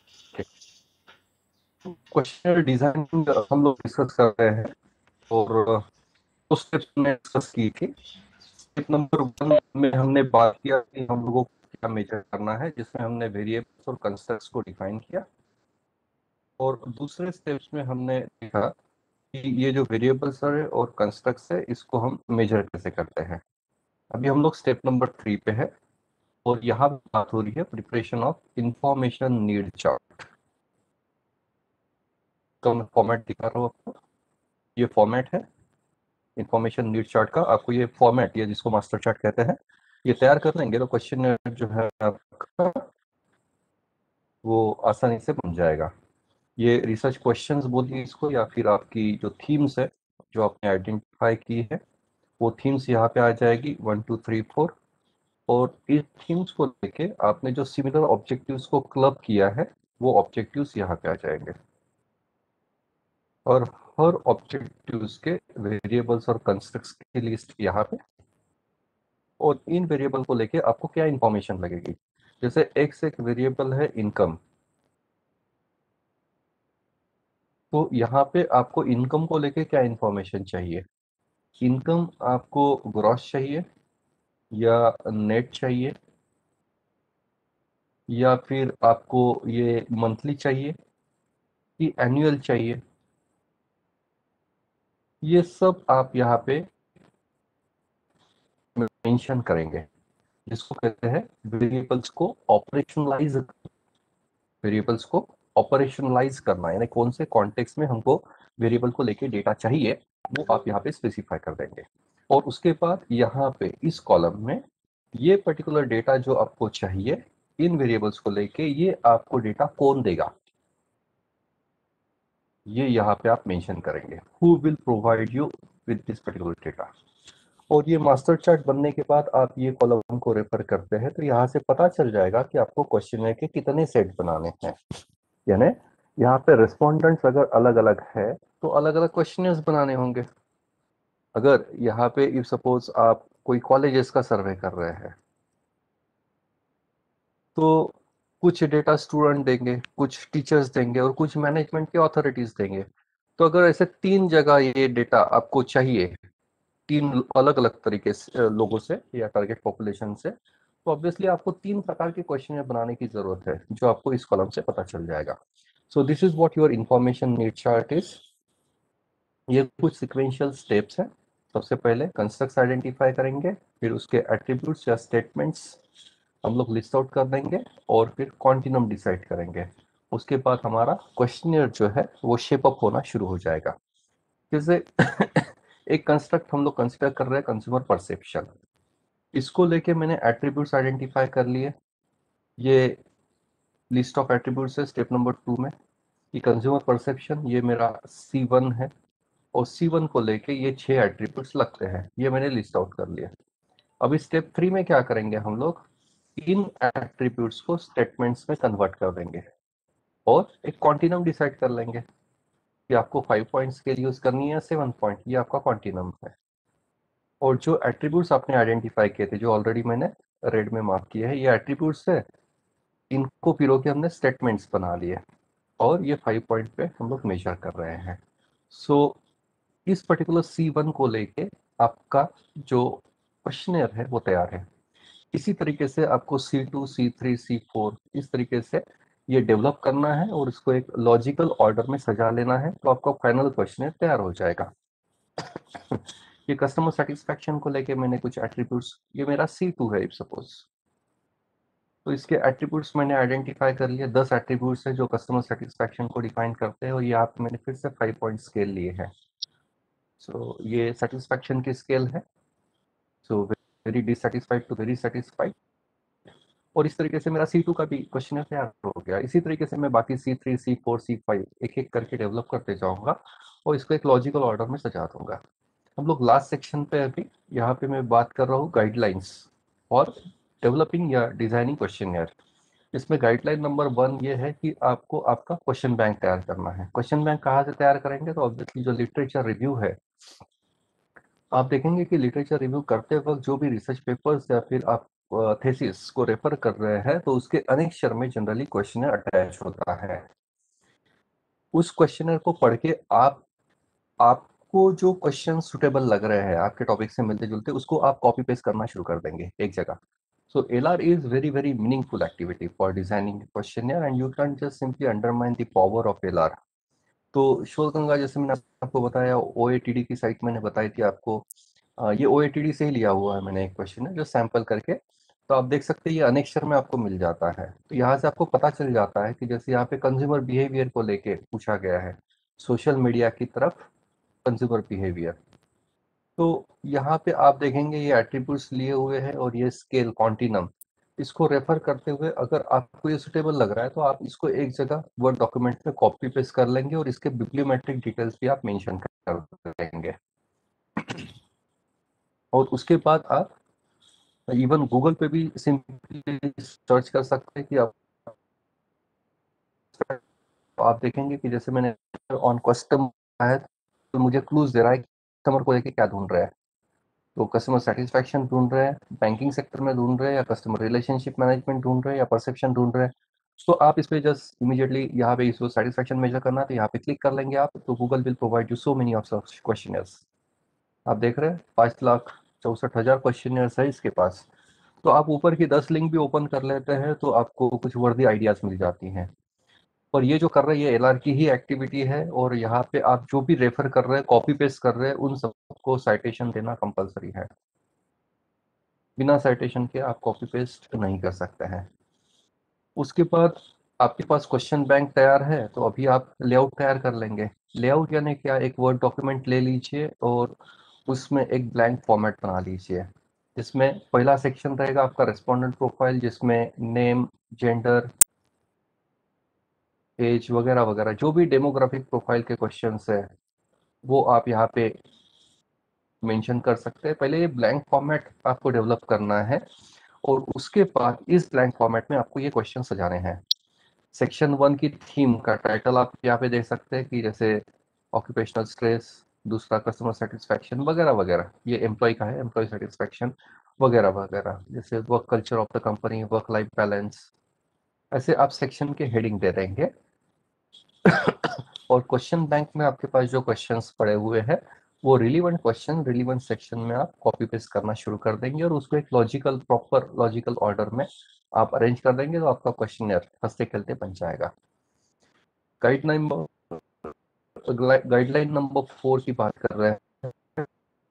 Question designing हम लोग discuss कर रहे हैं और उस स्टेप्स में डिस्कस की थी। स्टेप नंबर 1 में हमने बात किया कि हम लोगों को क्या मेजर करना है, जिसमें हमने वेरिएबल्स और कंस्ट्रक्ट्स को डिफाइन किया। और दूसरे स्टेप्स में हमने देखा कि ये जो वेरिएबल्स है और कंस्ट्रक्ट्स है, इसको हम मेजर कैसे करते हैं। अभी हम लोग स्टेप नंबर 3 पे है और यहाँ बात हो रही है preparation of information need chart. तो मैं फॉर्मेट दिखा रहा हूँ आपको, ये फॉर्मेट है इंफॉर्मेशन नीड चार्ट का। आपको ये फॉर्मेट, ये जिसको मास्टर चार्ट कहते हैं, ये तैयार कर लेंगे तो क्वेश्चन जो है आपका वो आसानी से बन जाएगा। ये रिसर्च क्वेश्चंस बोलिए इसको, या फिर आपकी जो थीम्स है जो आपने आइडेंटिफाई की है, वो थीम्स यहाँ पे आ जाएगी 1 2 3 4। और इस थीम्स को लेके आपने जो सिमिलर ऑब्जेक्टिव्स को क्लब किया है, वो ऑब्जेक्टिव्स यहाँ पे आ जाएंगे। और हर ऑब्जेक्टिव्स के वेरिएबल्स और कंस्ट्रक्ट्स की लिस्ट यहाँ पे। और इन वेरिएबल को लेके आपको क्या इंफॉर्मेशन लगेगी, जैसे एक्स एक वेरिएबल है इनकम, तो यहाँ पे आपको इनकम को लेके क्या इंफॉर्मेशन चाहिए। इनकम आपको ग्रॉस चाहिए या नेट चाहिए, या फिर आपको ये मंथली चाहिए कि एनुअल चाहिए, ये सब आप यहाँ पे मेंशन करेंगे, जिसको कहते हैं वेरिएबल्स को ऑपरेशनलाइज। वेरिएबल्स को ऑपरेशनलाइज करना, यानी कौन से कॉन्टेक्स्ट में हमको वेरिएबल को लेके डेटा चाहिए, वो आप यहाँ पे स्पेसिफाई कर देंगे। और उसके बाद यहाँ पे इस कॉलम में ये पर्टिकुलर डेटा जो आपको चाहिए इन वेरिएबल्स को लेके, ये आपको डेटा कौन देगा, ये यहाँ पे आप मेंशन करेंगे, who will provide you with this particular data. और ये मास्टर चार्ट बनने के बाद आप ये कॉलम को रेफर करते हैं तो यहाँ से पता चल जाएगा कि आपको क्वेश्चन के कितने सेट बनाने हैं। यानी यहाँ पे रिस्पोंडेंट्स अगर अलग अलग है तो अलग अलग क्वेश्चंस बनाने होंगे। अगर यहाँ पे इफ सपोज आप कोई कॉलेजेस का सर्वे कर रहे हैं तो कुछ डेटा स्टूडेंट देंगे, कुछ टीचर्स देंगे और कुछ मैनेजमेंट के अथॉरिटीज देंगे। तो अगर ऐसे 3 जगह ये डेटा आपको चाहिए, 3 अलग अलग तरीके से लोगों से या टारगेट पॉपुलेशन से, तो ऑब्वियसली आपको 3 प्रकार के क्वेश्चन बनाने की जरूरत है, जो आपको इस कॉलम से पता चल जाएगा। So this is what your information need chart is. ये कुछ सिक्वेंशियल स्टेप्स हैं। सबसे पहले कंस्ट्रक्ट्स आइडेंटिफाई करेंगे, फिर उसके एट्रीब्यूट्स या स्टेटमेंट्स हम लोग लिस्ट आउट कर देंगे और फिर कॉन्टिनम डिसाइड करेंगे। उसके बाद हमारा क्वेश्चनियर जो है वो शेप अप होना शुरू हो जाएगा। जैसे एक कंस्ट्रक्ट हम लोग कंसिडर कर रहे हैं कंज्यूमर परसेप्शन, इसको लेके मैंने एट्रीब्यूट्स आइडेंटिफाई कर लिए। ये लिस्ट ऑफ एट्रीब्यूट्स है स्टेप नंबर 2 में। कि कंज्यूमर परसेप्शन ये मेरा C1 है और C1 को लेके ये 6 एट्रीब्यूट्स लगते हैं, ये मैंने लिस्ट आउट कर लिया। अभी स्टेप 3 में क्या करेंगे हम लोग, इन एट्रीब्यूट्स को स्टेटमेंट्स में कन्वर्ट कर देंगे और एक कॉन्टिनम डिसाइड कर लेंगे कि आपको 5 पॉइंट स्केल यूज करनी है या 7 पॉइंट, ये आपका कॉन्टिनम है। और जो एट्रीब्यूट्स आपने आइडेंटिफाई किए थे, जो ऑलरेडी मैंने रेड में मार्क किए हैं, ये एट्रीब्यूट्स है, इनको पिरो के हमने स्टेटमेंट्स बना लिए और ये 5 पॉइंट पे हम लोग मेजर कर रहे हैं। सो इस पर्टिकुलर C1 को लेके आपका जो क्वेश्चनर है वो तैयार है। इसी तरीके से आपको C2 C3 C4 इस तरीके से ये डेवलप करना है और इसको एक लॉजिकल ऑर्डर में सजा लेना है, तो आपका फाइनल क्वेश्चनर तैयार हो जाएगा। ये कस्टमर सेटिस्फैक्शन को लेके मैंने कुछ एट्रीब्यूट्स, ये मेरा C2 है इफ सपोज, तो इसके एट्रीब्यूट्स मैंने आइडेंटिफाई कर लिए। 10 एट्रीब्यूट्स है जो कस्टमर सेटिस्फैक्शन को डिफाइन करते हैं और ये आप मैंने फिर से 5 पॉइंट स्केल लिए हैं। सो ये सेटिस्फैक्शन की स्केल है। So very dissatisfied to very satisfied. और इस तरीके से मेरा C2 का भी क्वेश्चन तैयार हो गया। इसी तरीके से मैं बाकी C3 C4 C5 एक एक करके डेवलप करते जाऊंगा और इसको एक लॉजिकल ऑर्डर में सजा दूंगा। हम लोग लास्ट सेक्शन पे अभी, यहाँ पे मैं बात कर रहा हूँ गाइडलाइंस और डेवलपिंग या डिजाइनिंग क्वेश्चनियर। इसमें गाइडलाइन नंबर 1 ये है कि आपको आपका क्वेश्चन बैंक तैयार करना है। क्वेश्चन बैंक कहाँ से तैयार करेंगे, तो ऑब्वियसली जो लिटरेचर रिव्यू है, आप देखेंगे कि लिटरेचर रिव्यू करते वक्त जो भी रिसर्च पेपर्स या फिर आप थेसिस को रेफर कर रहे हैं तो उसके अनेक्षर में जनरली क्वेश्चनर अटैच होता है। उस क्वेश्चनर को पढ़ के आपको जो क्वेश्चन सुटेबल लग रहे हैं आपके टॉपिक से मिलते जुलते, उसको आप कॉपी पेस्ट करना शुरू कर देंगे एक जगह। So LR is very very meaningful activity for designing questionnaire and you can just simply undermine the power of LR. तो शोधगंगा जैसे मैंने आपको बताया, ओएटीडी की साइट मैंने बताई थी आपको, ये ओएटीडी से ही लिया हुआ है मैंने एक क्वेश्चन है जो सैंपल करके। तो आप देख सकते हैं ये अनेक्षर में आपको मिल जाता है। तो यहाँ से आपको पता चल जाता है कि जैसे यहाँ पे कंज्यूमर बिहेवियर को लेके पूछा गया है, सोशल मीडिया की तरफ कंज्यूमर बिहेवियर। तो यहाँ पे आप देखेंगे ये एट्रीब्यूट्स लिए हुए हैं और ये स्केल कॉन्टिनम, इसको रेफर करते हुए अगर आपको ये सुटेबल लग रहा है तो आप इसको एक जगह वर्ड डॉक्यूमेंट में कॉपी पेस्ट कर लेंगे और इसके बिब्लियोमेट्रिक डिटेल्स भी आप मेंशन कर देंगे। और उसके बाद आप इवन गूगल पे भी सिंपली सर्च कर सकते हैं कि आप देखेंगे कि जैसे मैंने ऑन कस्टम है तो मुझे क्लूज दे रहा है कस्टमर को लेके क्या ढूंढ रहे हैं। तो कस्टमर सेटिस्फैक्शन ढूंढ रहे हैं, बैंकिंग सेक्टर में ढूंढ रहे हैं, या कस्टमर रिलेशनशिप मैनेजमेंट ढूंढ रहे हैं, या परसेप्शन ढूंढ रहे हैं। तो आप इस पे जस्ट इमीडिएटली यहाँ पे इसको सेटिस्फैक्शन मेजर करना है तो यहाँ पे क्लिक कर लेंगे आप, तो Google will provide you so many of questionnaires. आप देख रहे हैं 5,64,000 क्वेश्चनर्स है इसके पास। तो आप ऊपर की 10 लिंक भी ओपन कर लेते हैं तो आपको कुछ वर्दी आइडियाज मिल जाती हैं। और ये जो कर रहे हैं ये एलआर की ही एक्टिविटी है, और यहाँ पे आप जो भी रेफर कर रहे हैं कॉपी पेस्ट कर रहे हैं उन सबको साइटेशन देना कंपलसरी है। बिना साइटेशन के आप कॉपी पेस्ट नहीं कर सकते हैं। उसके बाद आपके पास क्वेश्चन बैंक तैयार है तो अभी आप लेआउट तैयार कर लेंगे। लेआउट यानी क्या, एक वर्ड डॉक्यूमेंट ले लीजिए और उसमें एक ब्लैंक फॉर्मेट बना लीजिए, जिसमें पहला सेक्शन रहेगा आपका रेस्पोंडेंट प्रोफाइल, जिसमें नेम, जेंडर, एज वगैरह वगैरह जो भी डेमोग्राफिक प्रोफाइल के क्वेश्चंस है वो आप यहाँ पे मेंशन कर सकते हैं। पहले ये ब्लैंक फॉर्मेट आपको डेवलप करना है और उसके बाद इस ब्लैंक फॉर्मेट में आपको ये क्वेश्चन सजाने हैं। सेक्शन 1 की थीम का टाइटल आप यहाँ पे देख सकते हैं कि जैसे ऑक्यूपेशनल स्ट्रेस, दूसरा कस्टमर सेटिस्फैक्शन वगैरह वगैरह, ये एम्प्लॉय का है, एम्प्लॉय सेटिस्फैक्शन वगैरह वगैरह, जैसे work culture of the company, work life balance, ऐसे आप सेक्शन के हेडिंग दे देंगे। और क्वेश्चन बैंक में आपके पास जो क्वेश्चंस पड़े हुए हैं वो रिलीवेंट क्वेश्चन रिलीवेंट सेक्शन में आप कॉपी पेस्ट करना शुरू कर देंगे और उसको एक लॉजिकल प्रॉपर लॉजिकल ऑर्डर में आप अरेंज कर देंगे तो आपका क्वेश्चन हंसते खेलते बन जाएगा। गाइडलाइन गाइडलाइन नंबर 4 की बात कर रहे हैं।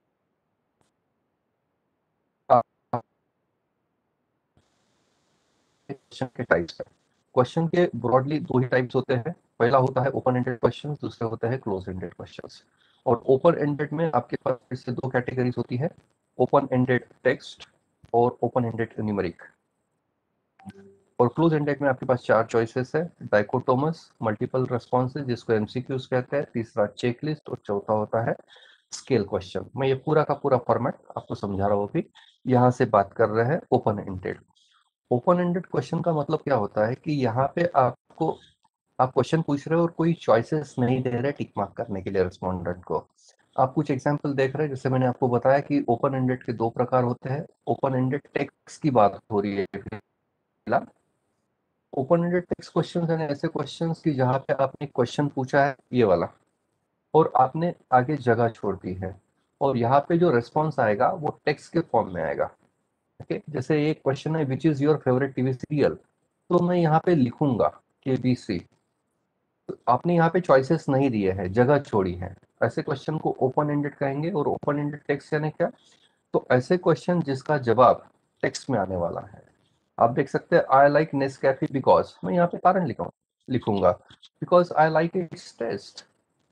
क्वेश्चन के टाइप्स है, क्वेश्चन के ब्रॉडली दो ही टाइप्स होते हैं। पहला होता है ओपन एंडेड क्वेश्चंस, दूसरा होता है क्लोज एंडेड क्वेश्चंस। और ओपन एंडेड में आपके पास फिर से दो कैटेगरीज होती है, ओपन एंडेड टेक्स्ट और ओपन एंडेड न्यूमेरिक। और क्लोज एंडेड में आपके पास चार चॉइसेस है, डाइकोटोमस, मल्टीपल रेस्पॉन्सेज जिसको एमसीक्यूज कहते हैं, तीसरा चेकलिस्ट और चौथा होता है स्केल क्वेश्चन। मैं ये पूरा का पूरा फॉर्मेट आपको समझा रहा हूँ अभी। यहाँ से बात कर रहे हैं open ended. Open ended question का मतलब क्या होता है कि यहाँ पे आपको आप क्वेश्चन पूछ रहे हो और कोई चॉइसेस नहीं दे रहे टिक मार्क करने के लिए रिस्पोंडेंट को। आप कुछ एग्जांपल देख रहे हैं, जैसे मैंने आपको बताया कि ओपन एंडेड के दो प्रकार होते हैं। ओपन एंडेड टेक्स्ट की बात हो रही है फिलहाल। ओपन एंडेड टेक्स्ट क्वेश्चंस यानी ऐसे क्वेश्चंस कि जहाँ पे आपने क्वेश्चन पूछा है ये वाला और आपने आगे जगह छोड़ दी है, और यहाँ पे जो रिस्पॉन्स आएगा वो टेक्स्ट के फॉर्म में आएगा। ओके, जैसे ये क्वेश्चन है which is your favourite TV serial, तो मैं यहाँ पे लिखूंगा केबीसी। तो आपने यहाँ पे चॉइसेस नहीं दिए हैं, जगह छोड़ी है। ऐसे क्वेश्चन को ओपन एंडेड कहेंगे। और ओपन एंडेड टेक्स्ट यानी क्या, तो ऐसे क्वेश्चन जिसका जवाब टेक्स्ट में आने वाला है। आप देख सकते हैं आई लाइक नेस्कैफे बिकॉज, मैं यहाँ पे कारण लिखूंगा because I like its taste.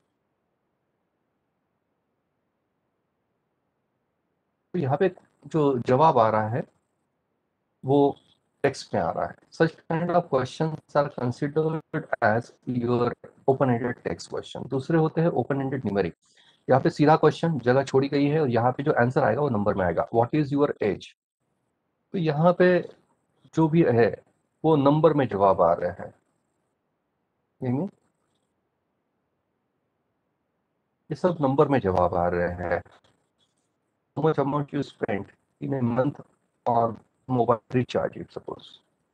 तो यहाँ पे जो जवाब आ रहा है वो टेक्स्ट में आ रहा है। Such kind of questions are considered as your open ended text question. दूसरे होते हैं ओपन एंडेड न्यूमेरिक। यहाँ पे सीधा क्वेश्चन जगह छोड़ी गई है और यहाँ पे जो आंसर आएगा वो नंबर में आएगा, व्हाट इज योर एज। तो यहाँ पे जो भी है वो नंबर में जवाब आ रहे हैं। यानी ये सब नंबर में जवाब आ रहे हैं। how much amount you spent in a month on mobile recharge it suppose.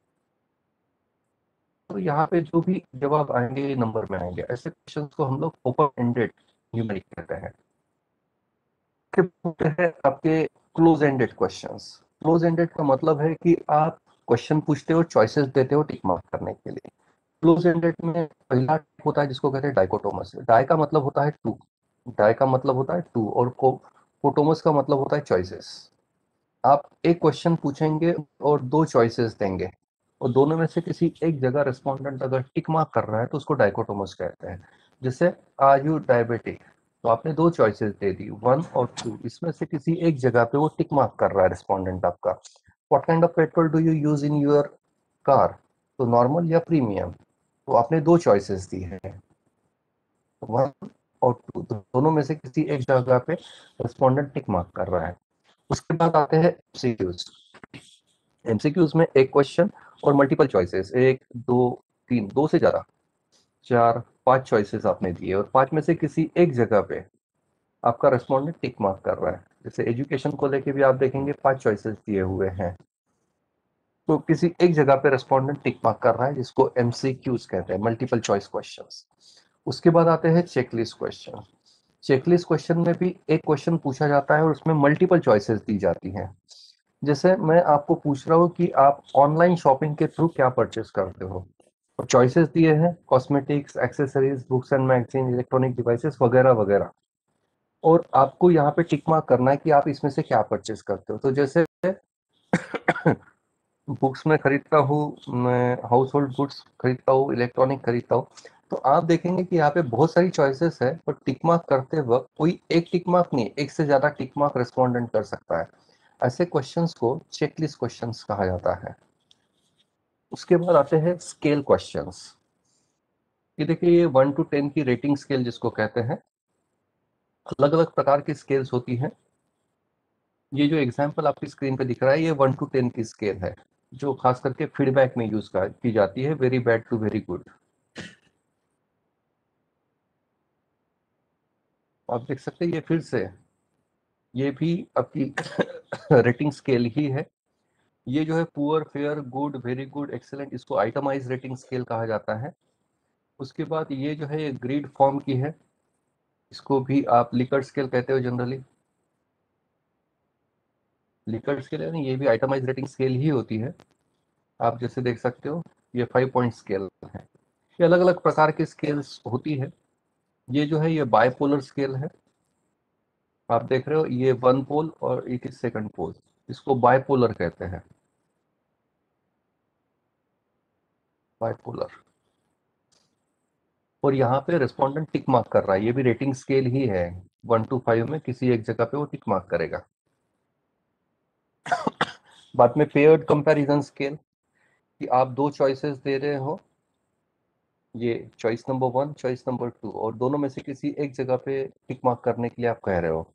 तो यहाँ पे जो भी जवाब आएंगे नंबर में आएंगे। ऐसे क्वेश्चन को हम लोग ओपन एंडेड न्यूमेरिक कहते हैं। फिर होते हैं आपके close ended questions. Close ended का मतलब है कि आप क्वेश्चन पूछते हो, चॉइसेस देते हो टिक मार्क करने के लिए। क्लोज एंडेड में पहला होता है जिसको कहते हैं डाइकोटोमस। डाई का मतलब होता है टू, डाई का मतलब होता है टू, और कोटोमस का मतलब होता है चॉइसेस। आप एक क्वेश्चन पूछेंगे और दो चॉइसेस देंगे, और दोनों में से किसी एक जगह रेस्पोंडेंट अगर टिक मार्क कर रहा है तो उसको डाइकोटोमस कहते हैं। जैसे आर यू डायबिटिक, तो आपने दो चॉइसेस दे दी, वन और टू, इसमें से किसी एक जगह पे वो टिक मार्क कर रहा है रेस्पोंडेंट आपका। What kind of petrol do you use in your car, तो नॉर्मल या प्रीमियम, तो आपने दो चॉइसेस दी है, वन और टू, तो दोनों में से किसी एक जगह पे रेस्पोंडेंट टिक मार्क कर रहा है। उसके बाद आते हैं एमसीक्यूज। एमसीक्यूज में एक क्वेश्चन और मल्टीपल चॉइसेस, एक दो तीन, दो से ज्यादा, चार पांच चॉइसेस आपने दिए, और पांच में से किसी एक जगह पे आपका रेस्पोंडेंट टिक मार्क कर रहा है। जैसे एजुकेशन को लेके भी आप देखेंगे पांच चॉइसेस दिए हुए हैं, तो किसी एक जगह पे रेस्पोंडेंट टिक मार्क कर रहा है, जिसको एमसीक्यूज कहते हैं, मल्टीपल चॉइस क्वेश्चंस। उसके बाद आते हैं चेकलिस्ट क्वेश्चन। चेकलिस्ट क्वेश्चन में भी एक क्वेश्चन पूछा जाता है और उसमें मल्टीपल चॉइसेस दी जाती हैं। जैसे मैं आपको पूछ रहा हूँ कि आप ऑनलाइन शॉपिंग के थ्रू क्या परचेस करते हो, और चॉइसेस दिए हैं cosmetics, accessories, books and magazine, electronic devices वगैरह वगैरह, और आपको यहाँ पे टिक मार्क करना है कि आप इसमें से क्या परचेस करते हो। तो जैसे बुक्स में खरीदता हूँ, मैं हाउस होल्ड गुड्स खरीदता हूँ, इलेक्ट्रॉनिक खरीदता हूँ, तो आप देखेंगे कि यहाँ पे बहुत सारी चॉइसेस है, पर टिक मार्क करते वक्त कोई एक टिक मार्क नहीं, एक से ज्यादा टिक मार्क रेस्पोंडेंट कर सकता है। ऐसे क्वेश्चंस को चेकलिस्ट क्वेश्चंस कहा जाता है। उसके बाद आते हैं स्केल क्वेश्चंस। ये देखिए, ये 1 to 10 की रेटिंग स्केल जिसको कहते हैं, अलग अलग प्रकार की स्केल्स होती हैं। ये जो एग्जांपल आपकी स्क्रीन पे दिख रहा है, ये 1 to 10 की स्केल है, जो खास करके फीडबैक में यूज की जाती है, very bad to very good. आप देख सकते हैं, ये फिर से, ये भी आपकी रेटिंग स्केल ही है। ये जो है poor, fair, good, very good, excellent, इसको आइटमाइज रेटिंग स्केल कहा जाता है। उसके बाद ये जो है ग्रिड फॉर्म की है, इसको भी आप लिकर्ट स्केल कहते हो जनरली। लिकर्ट स्केल है ना, ये भी आइटमाइज रेटिंग स्केल ही होती है। आप जैसे देख सकते हो, ये 5 पॉइंट स्केल है। ये अलग अलग प्रकार की स्केल्स होती है। ये जो है ये बायपोलर स्केल है। आप देख रहे हो, ये वन पोल और एक सेकंड पोल, इसको बायपोलर कहते हैं, बायपोलर। और यहाँ पे रेस्पोंडेंट टिक मार्क कर रहा है, ये भी रेटिंग स्केल ही है। 1 to 5 में किसी एक जगह पे वो टिक मार्क करेगा। बाद में पेयर्ड कंपैरिजन स्केल, कि आप दो चॉइसेस दे रहे हो, ये choice number one, choice number two, और दोनों में से किसी एक जगह पे टिक मार्क करने के लिए आप कह रहे हो।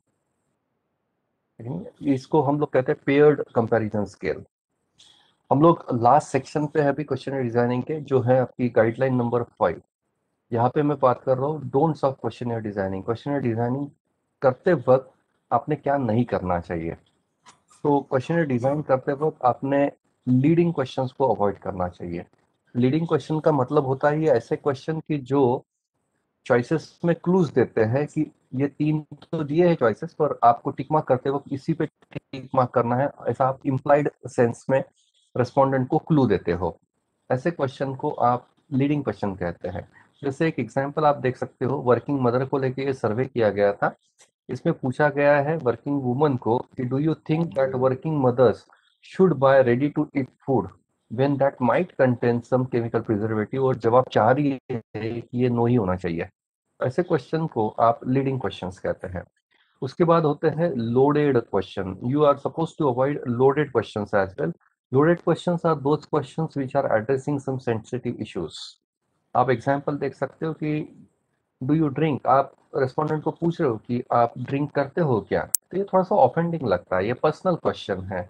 इसको हम लोग कहते हैं पेयर्ड कंपैरिजन स्केल। हम लोग लास्ट सेक्शन पे है अभी क्वेश्चन डिजाइनिंग के, जो है आपकी गाइडलाइन नंबर 5। यहाँ पे मैं बात कर रहा हूँ don'ts of question designing. Question designing करते वक्त आपने क्या नहीं करना चाहिए। तो क्वेश्चन डिजाइन करते वक्त आपने लीडिंग क्वेश्चंस को अवॉइड करना चाहिए। लीडिंग क्वेश्चन का मतलब होता है ये ऐसे क्वेश्चन की जो चॉइसेस में क्लूज देते हैं कि ये तीन तो दिए हैं चॉइसेस, पर आपको टिक मार्क करते वक्त इसी पे टिक मार्क करना है, ऐसा आप इम्प्लाइड सेंस में रेस्पोंडेंट को क्लू देते हो। ऐसे क्वेश्चन को आप लीडिंग क्वेश्चन कहते हैं। जैसे एक एग्जांपल आप देख सकते हो, वर्किंग मदर को लेके ये सर्वे किया गया था। इसमें पूछा गया है वर्किंग वुमन को कि do you think that working mothers should buy ready to eat food when that might contain some chemical preservative, और जवाब चार ही है कि ये नो ही होना चाहिए। ऐसे क्वेश्चन को आप लीडिंग क्वेश्चंस कहते हैं। उसके बाद होते हैं loaded question. You are suppose to avoid loaded questions as well. Loaded questions are those questions which are addressing some sensitive issues. आप एग्जांपल देख सकते हो कि डू यू ड्रिंक, आप रेस्पोंडेंट को पूछ रहे हो कि आप ड्रिंक करते हो क्या, तो ये थोड़ा सा ऑफेंडिंग लगता है, ये पर्सनल क्वेश्चन है।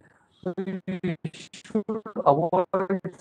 अवॉइड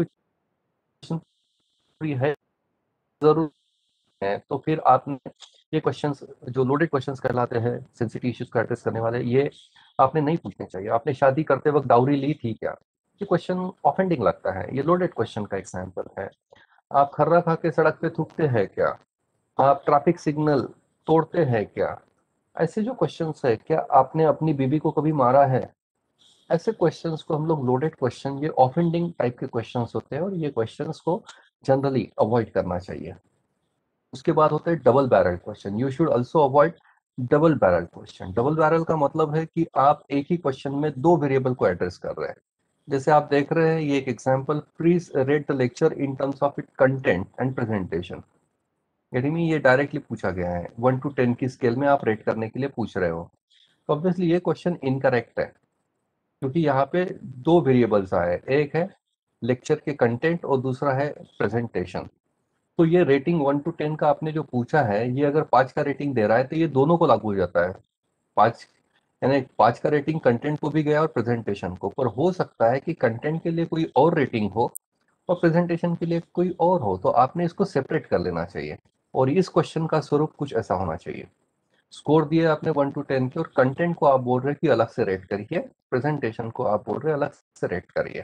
है, जरूर है, तो फिर आपने ये क्वेश्चंस जो लोडेड क्वेश्चंस कहलाते हैं, सेंसिटिव इश्यूज का एड्रेस करने वाले, ये आपने नहीं पूछने चाहिए। आपने शादी करते वक्त डाउरी ली थी क्या? ये क्वेश्चन ऑफेंडिंग लगता है, ये लोडेड क्वेश्चन का एग्जाम्पल है। आप खर्रा खा के सड़क पे थूकते हैं क्या? आप ट्रैफिक सिग्नल तोड़ते हैं क्या? ऐसे जो क्वेश्चंस है, क्या आपने अपनी बीबी को कभी मारा है? ऐसे क्वेश्चंस को हम लोग लोडेड क्वेश्चन, ये ऑफेंडिंग टाइप के क्वेश्चंस होते हैं और ये क्वेश्चंस को जनरली अवॉइड करना चाहिए। उसके बाद होता है double barrel question. You should also avoid double barrel question. Double barrel का मतलब है कि आप एक ही क्वेश्चन में दो वेरिएबल को एड्रेस कर रहे हैं। जैसे आप देख रहे हैं, ये एक example, please rate the lecture in terms of it content and presentation. यदि में ये डायरेक्टली पूछा गया है, 1 to 10 की स्केल में आप रेट करने के लिए पूछ रहे हो, तो ऑब्वियसली ये क्वेश्चन इनकरेक्ट है, क्योंकि यहाँ पे दो वेरिएबल्स आए, एक है लेक्चर के कंटेंट और दूसरा है प्रेजेंटेशन। तो ये रेटिंग 1 to 10 का आपने जो पूछा है, ये अगर 5 का रेटिंग दे रहा है तो ये दोनों को लागू हो जाता है। 5 यानी 5 का रेटिंग कंटेंट को भी गया और प्रेजेंटेशन को। पर हो सकता है कि कंटेंट के लिए कोई और रेटिंग हो और प्रेजेंटेशन के लिए कोई और हो, तो आपने इसको सेपरेट कर लेना चाहिए। और इस क्वेश्चन का स्वरूप कुछ ऐसा होना चाहिए, स्कोर दिए आपने 1 to 10 के और कंटेंट को आप बोल रहे हैं कि अलग से रेट करिए, प्रेजेंटेशन को आप बोल रहे हैं अलग से रेट करिए।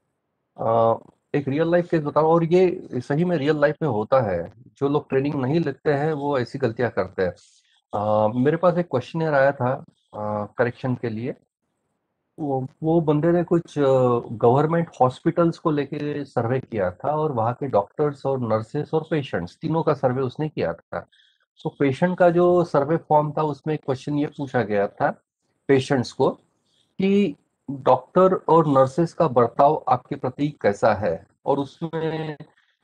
एक रियल लाइफ केस बताओ, और ये सही में रियल लाइफ में होता है। जो लोग ट्रेनिंग नहीं लेते हैं वो ऐसी गलतियां करते हैं। मेरे पास एक क्वेश्चनर आया था करेक्शन के लिए। वो बंदे ने कुछ गवर्नमेंट हॉस्पिटल्स को लेके सर्वे किया था, और वहाँ के डॉक्टर्स और नर्सेस और पेशेंट्स तीनों का सर्वे उसने किया था। तो पेशेंट का जो सर्वे फॉर्म था, उसमें एक क्वेश्चन ये पूछा गया था पेशेंट्स को कि डॉक्टर और नर्सेस का बर्ताव आपके प्रति कैसा है। और उसमें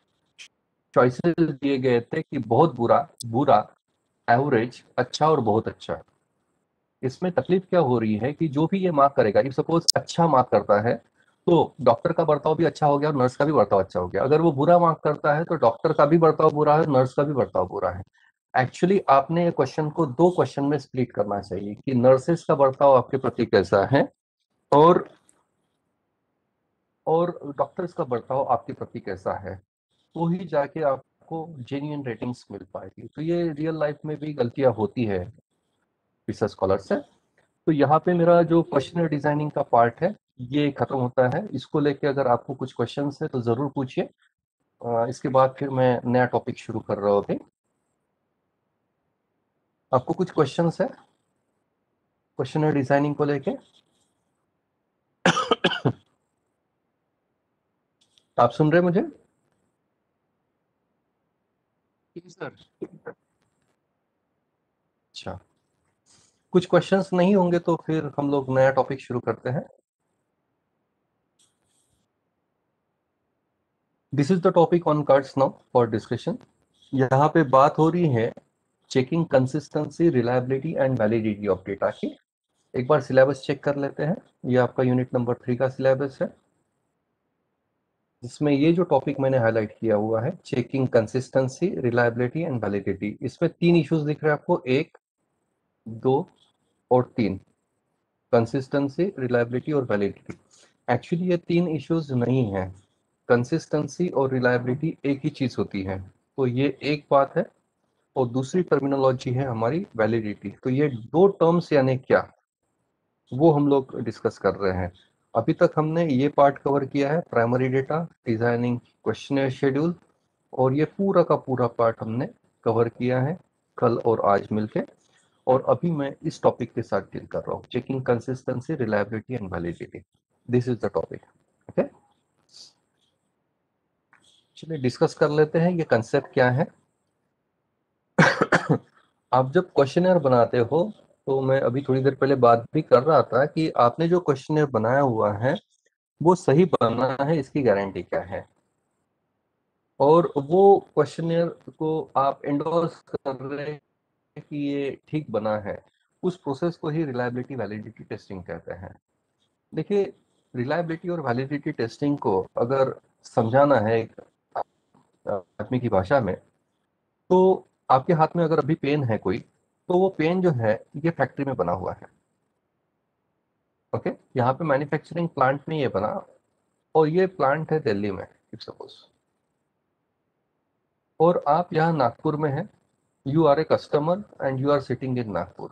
चॉइसेस दिए गए थे कि बहुत बुरा, बुरा, एवरेज, अच्छा और बहुत अच्छा। इसमें तकलीफ क्या हो रही है कि जो भी ये मार्क करेगा, इफ सपोज अच्छा मार्क करता है तो डॉक्टर का बर्ताव भी अच्छा हो गया और नर्स का भी बर्ताव अच्छा हो गया। अगर वो बुरा मार्क करता है तो डॉक्टर का भी बर्ताव बुरा है, नर्स का भी बर्ताव बुरा है। एक्चुअली आपने ये क्वेश्चन को दो क्वेश्चन में स्प्लिट करना चाहिए कि नर्सेस का बर्ताव आपके प्रति कैसा है, और डॉक्टर्स का बर्ताव आपके प्रति कैसा है। तो ही जाके आपको जेन्युइन रेटिंग्स मिल पाएगी। तो ये रियल लाइफ में भी गलतियां होती है रिसर्च स्कॉलर से। तो यहाँ पे मेरा जो क्वेश्चनर डिजाइनिंग का पार्ट है ये खत्म होता है। इसको लेके अगर आपको कुछ क्वेश्चंस है तो जरूर पूछिए। इसके बाद फिर मैं नया टॉपिक शुरू कर रहा हूँ अभी। आपको कुछ क्वेश्चंस है क्वेश्चनर डिजाइनिंग को लेके? आप सुन रहे हैं मुझे? सर, अच्छा, कुछ क्वेश्चंस नहीं होंगे तो फिर हम लोग नया टॉपिक शुरू करते हैं। This is the topic on cards now for discussion. यहाँ पे बात हो रही है checking consistency, reliability and validity of data की। एक बार सिलेबस चेक कर लेते हैं। ये आपका यूनिट नंबर 3 का सिलेबस है, जिसमें ये जो टॉपिक मैंने हाईलाइट किया हुआ है, checking consistency, reliability and validity, इसमें तीन इश्यूज दिख रहे हैं आपको, 1, 2 और 3। कंसिस्टेंसी, रिलायबिलिटी और वैलिडिटी। एक्चुअली ये तीन इश्यूज नहीं है, कंसिस्टेंसी और रिलायबिलिटी एक ही चीज होती है। तो ये एक बात है, और दूसरी टर्मिनोलॉजी है हमारी वैलिडिटी। तो ये दो टर्म्स यानी क्या, वो हम लोग डिस्कस कर रहे हैं। अभी तक हमने ये पार्ट कवर किया है, primary data, designing questionnaire schedule, और ये पूरा का पूरा पार्ट हमने कवर किया है कल और आज मिलके। और अभी मैं इस टॉपिक के साथ डील कर रहा हूँ, checking consistency, reliability and validity. This is the topic. Okay, चलिए डिस्कस कर लेते हैं ये कंसेप्ट क्या है। आप जब क्वेश्चनर बनाते हो, तो मैं अभी थोड़ी देर पहले बात भी कर रहा था कि आपने जो क्वेश्चनर बनाया हुआ है वो सही बना है, इसकी गारंटी क्या है। और वो क्वेश्चनर को आप एंडोर्स कर रहे हैं कि ये ठीक बना है, उस प्रोसेस को ही रिलायबिलिटी वैलिडिटी टेस्टिंग कहते हैं। देखिए, रिलायबिलिटी और वैलिडिटी टेस्टिंग को अगर समझाना है एक आदमी की भाषा में, तो आपके हाथ में अगर अभी पेन है कोई, तो वो पेन जो है ये फैक्ट्री में बना हुआ है। ओके, यहाँ पे मैन्युफैक्चरिंग प्लांट में ये बना, और ये प्लांट है दिल्ली में, इफ सपोज, और आप यहाँ नागपुर में हैं, you are a customer and you are sitting in Nagpur.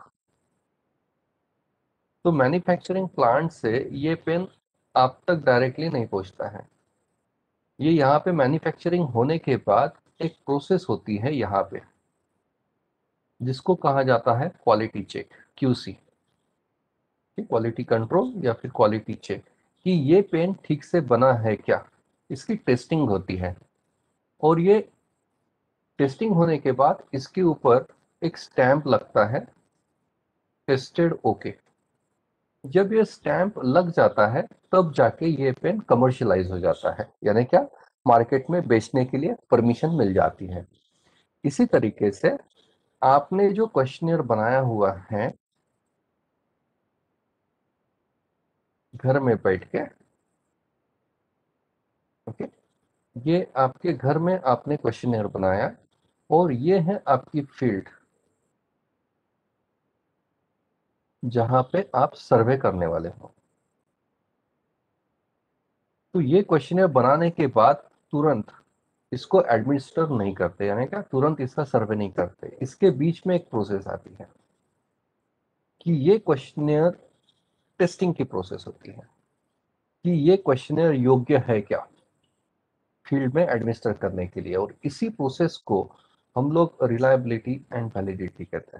तो मैन्युफैक्चरिंग प्लांट से ये पेन आप तक डायरेक्टली नहीं पहुंचता है। ये यहाँ पे मैन्युफैक्चरिंग होने के बाद एक प्रोसेस होती है यहाँ पे, जिसको कहा जाता है quality check, QC, quality control या फिर क्वालिटी चेक, कि ये पेन ठीक से बना है क्या, इसकी टेस्टिंग होती है। और ये टेस्टिंग होने के बाद इसके ऊपर एक स्टैंप लगता है, टेस्टेड ओके। जब ये स्टैंप लग जाता है तब जाके ये पेन कमर्शियलाइज हो जाता है, यानी क्या, मार्केट में बेचने के लिए परमिशन मिल जाती है। इसी तरीके से आपने जो क्वेश्चनियर बनाया हुआ है घर में बैठ के, ओके, ये आपके घर में आपने क्वेश्चनियर बनाया और ये है आपकी फील्ड जहां पे आप सर्वे करने वाले हो। तो ये क्वेश्चनियर बनाने के बाद तुरंत इसको एडमिनिस्टर नहीं करते, यानी क्या, तुरंत इसका सर्वे नहीं करते। इसके बीच में एक प्रोसेस आती है कि ये क्वेश्चनियर टेस्टिंग की प्रोसेस होती है कि ये क्वेश्चनियर योग्य है क्या फील्ड में एडमिनिस्टर करने के लिए। और इसी प्रोसेस को हम लोग रिलायबिलिटी एंड वैलिडिटी कहते हैं।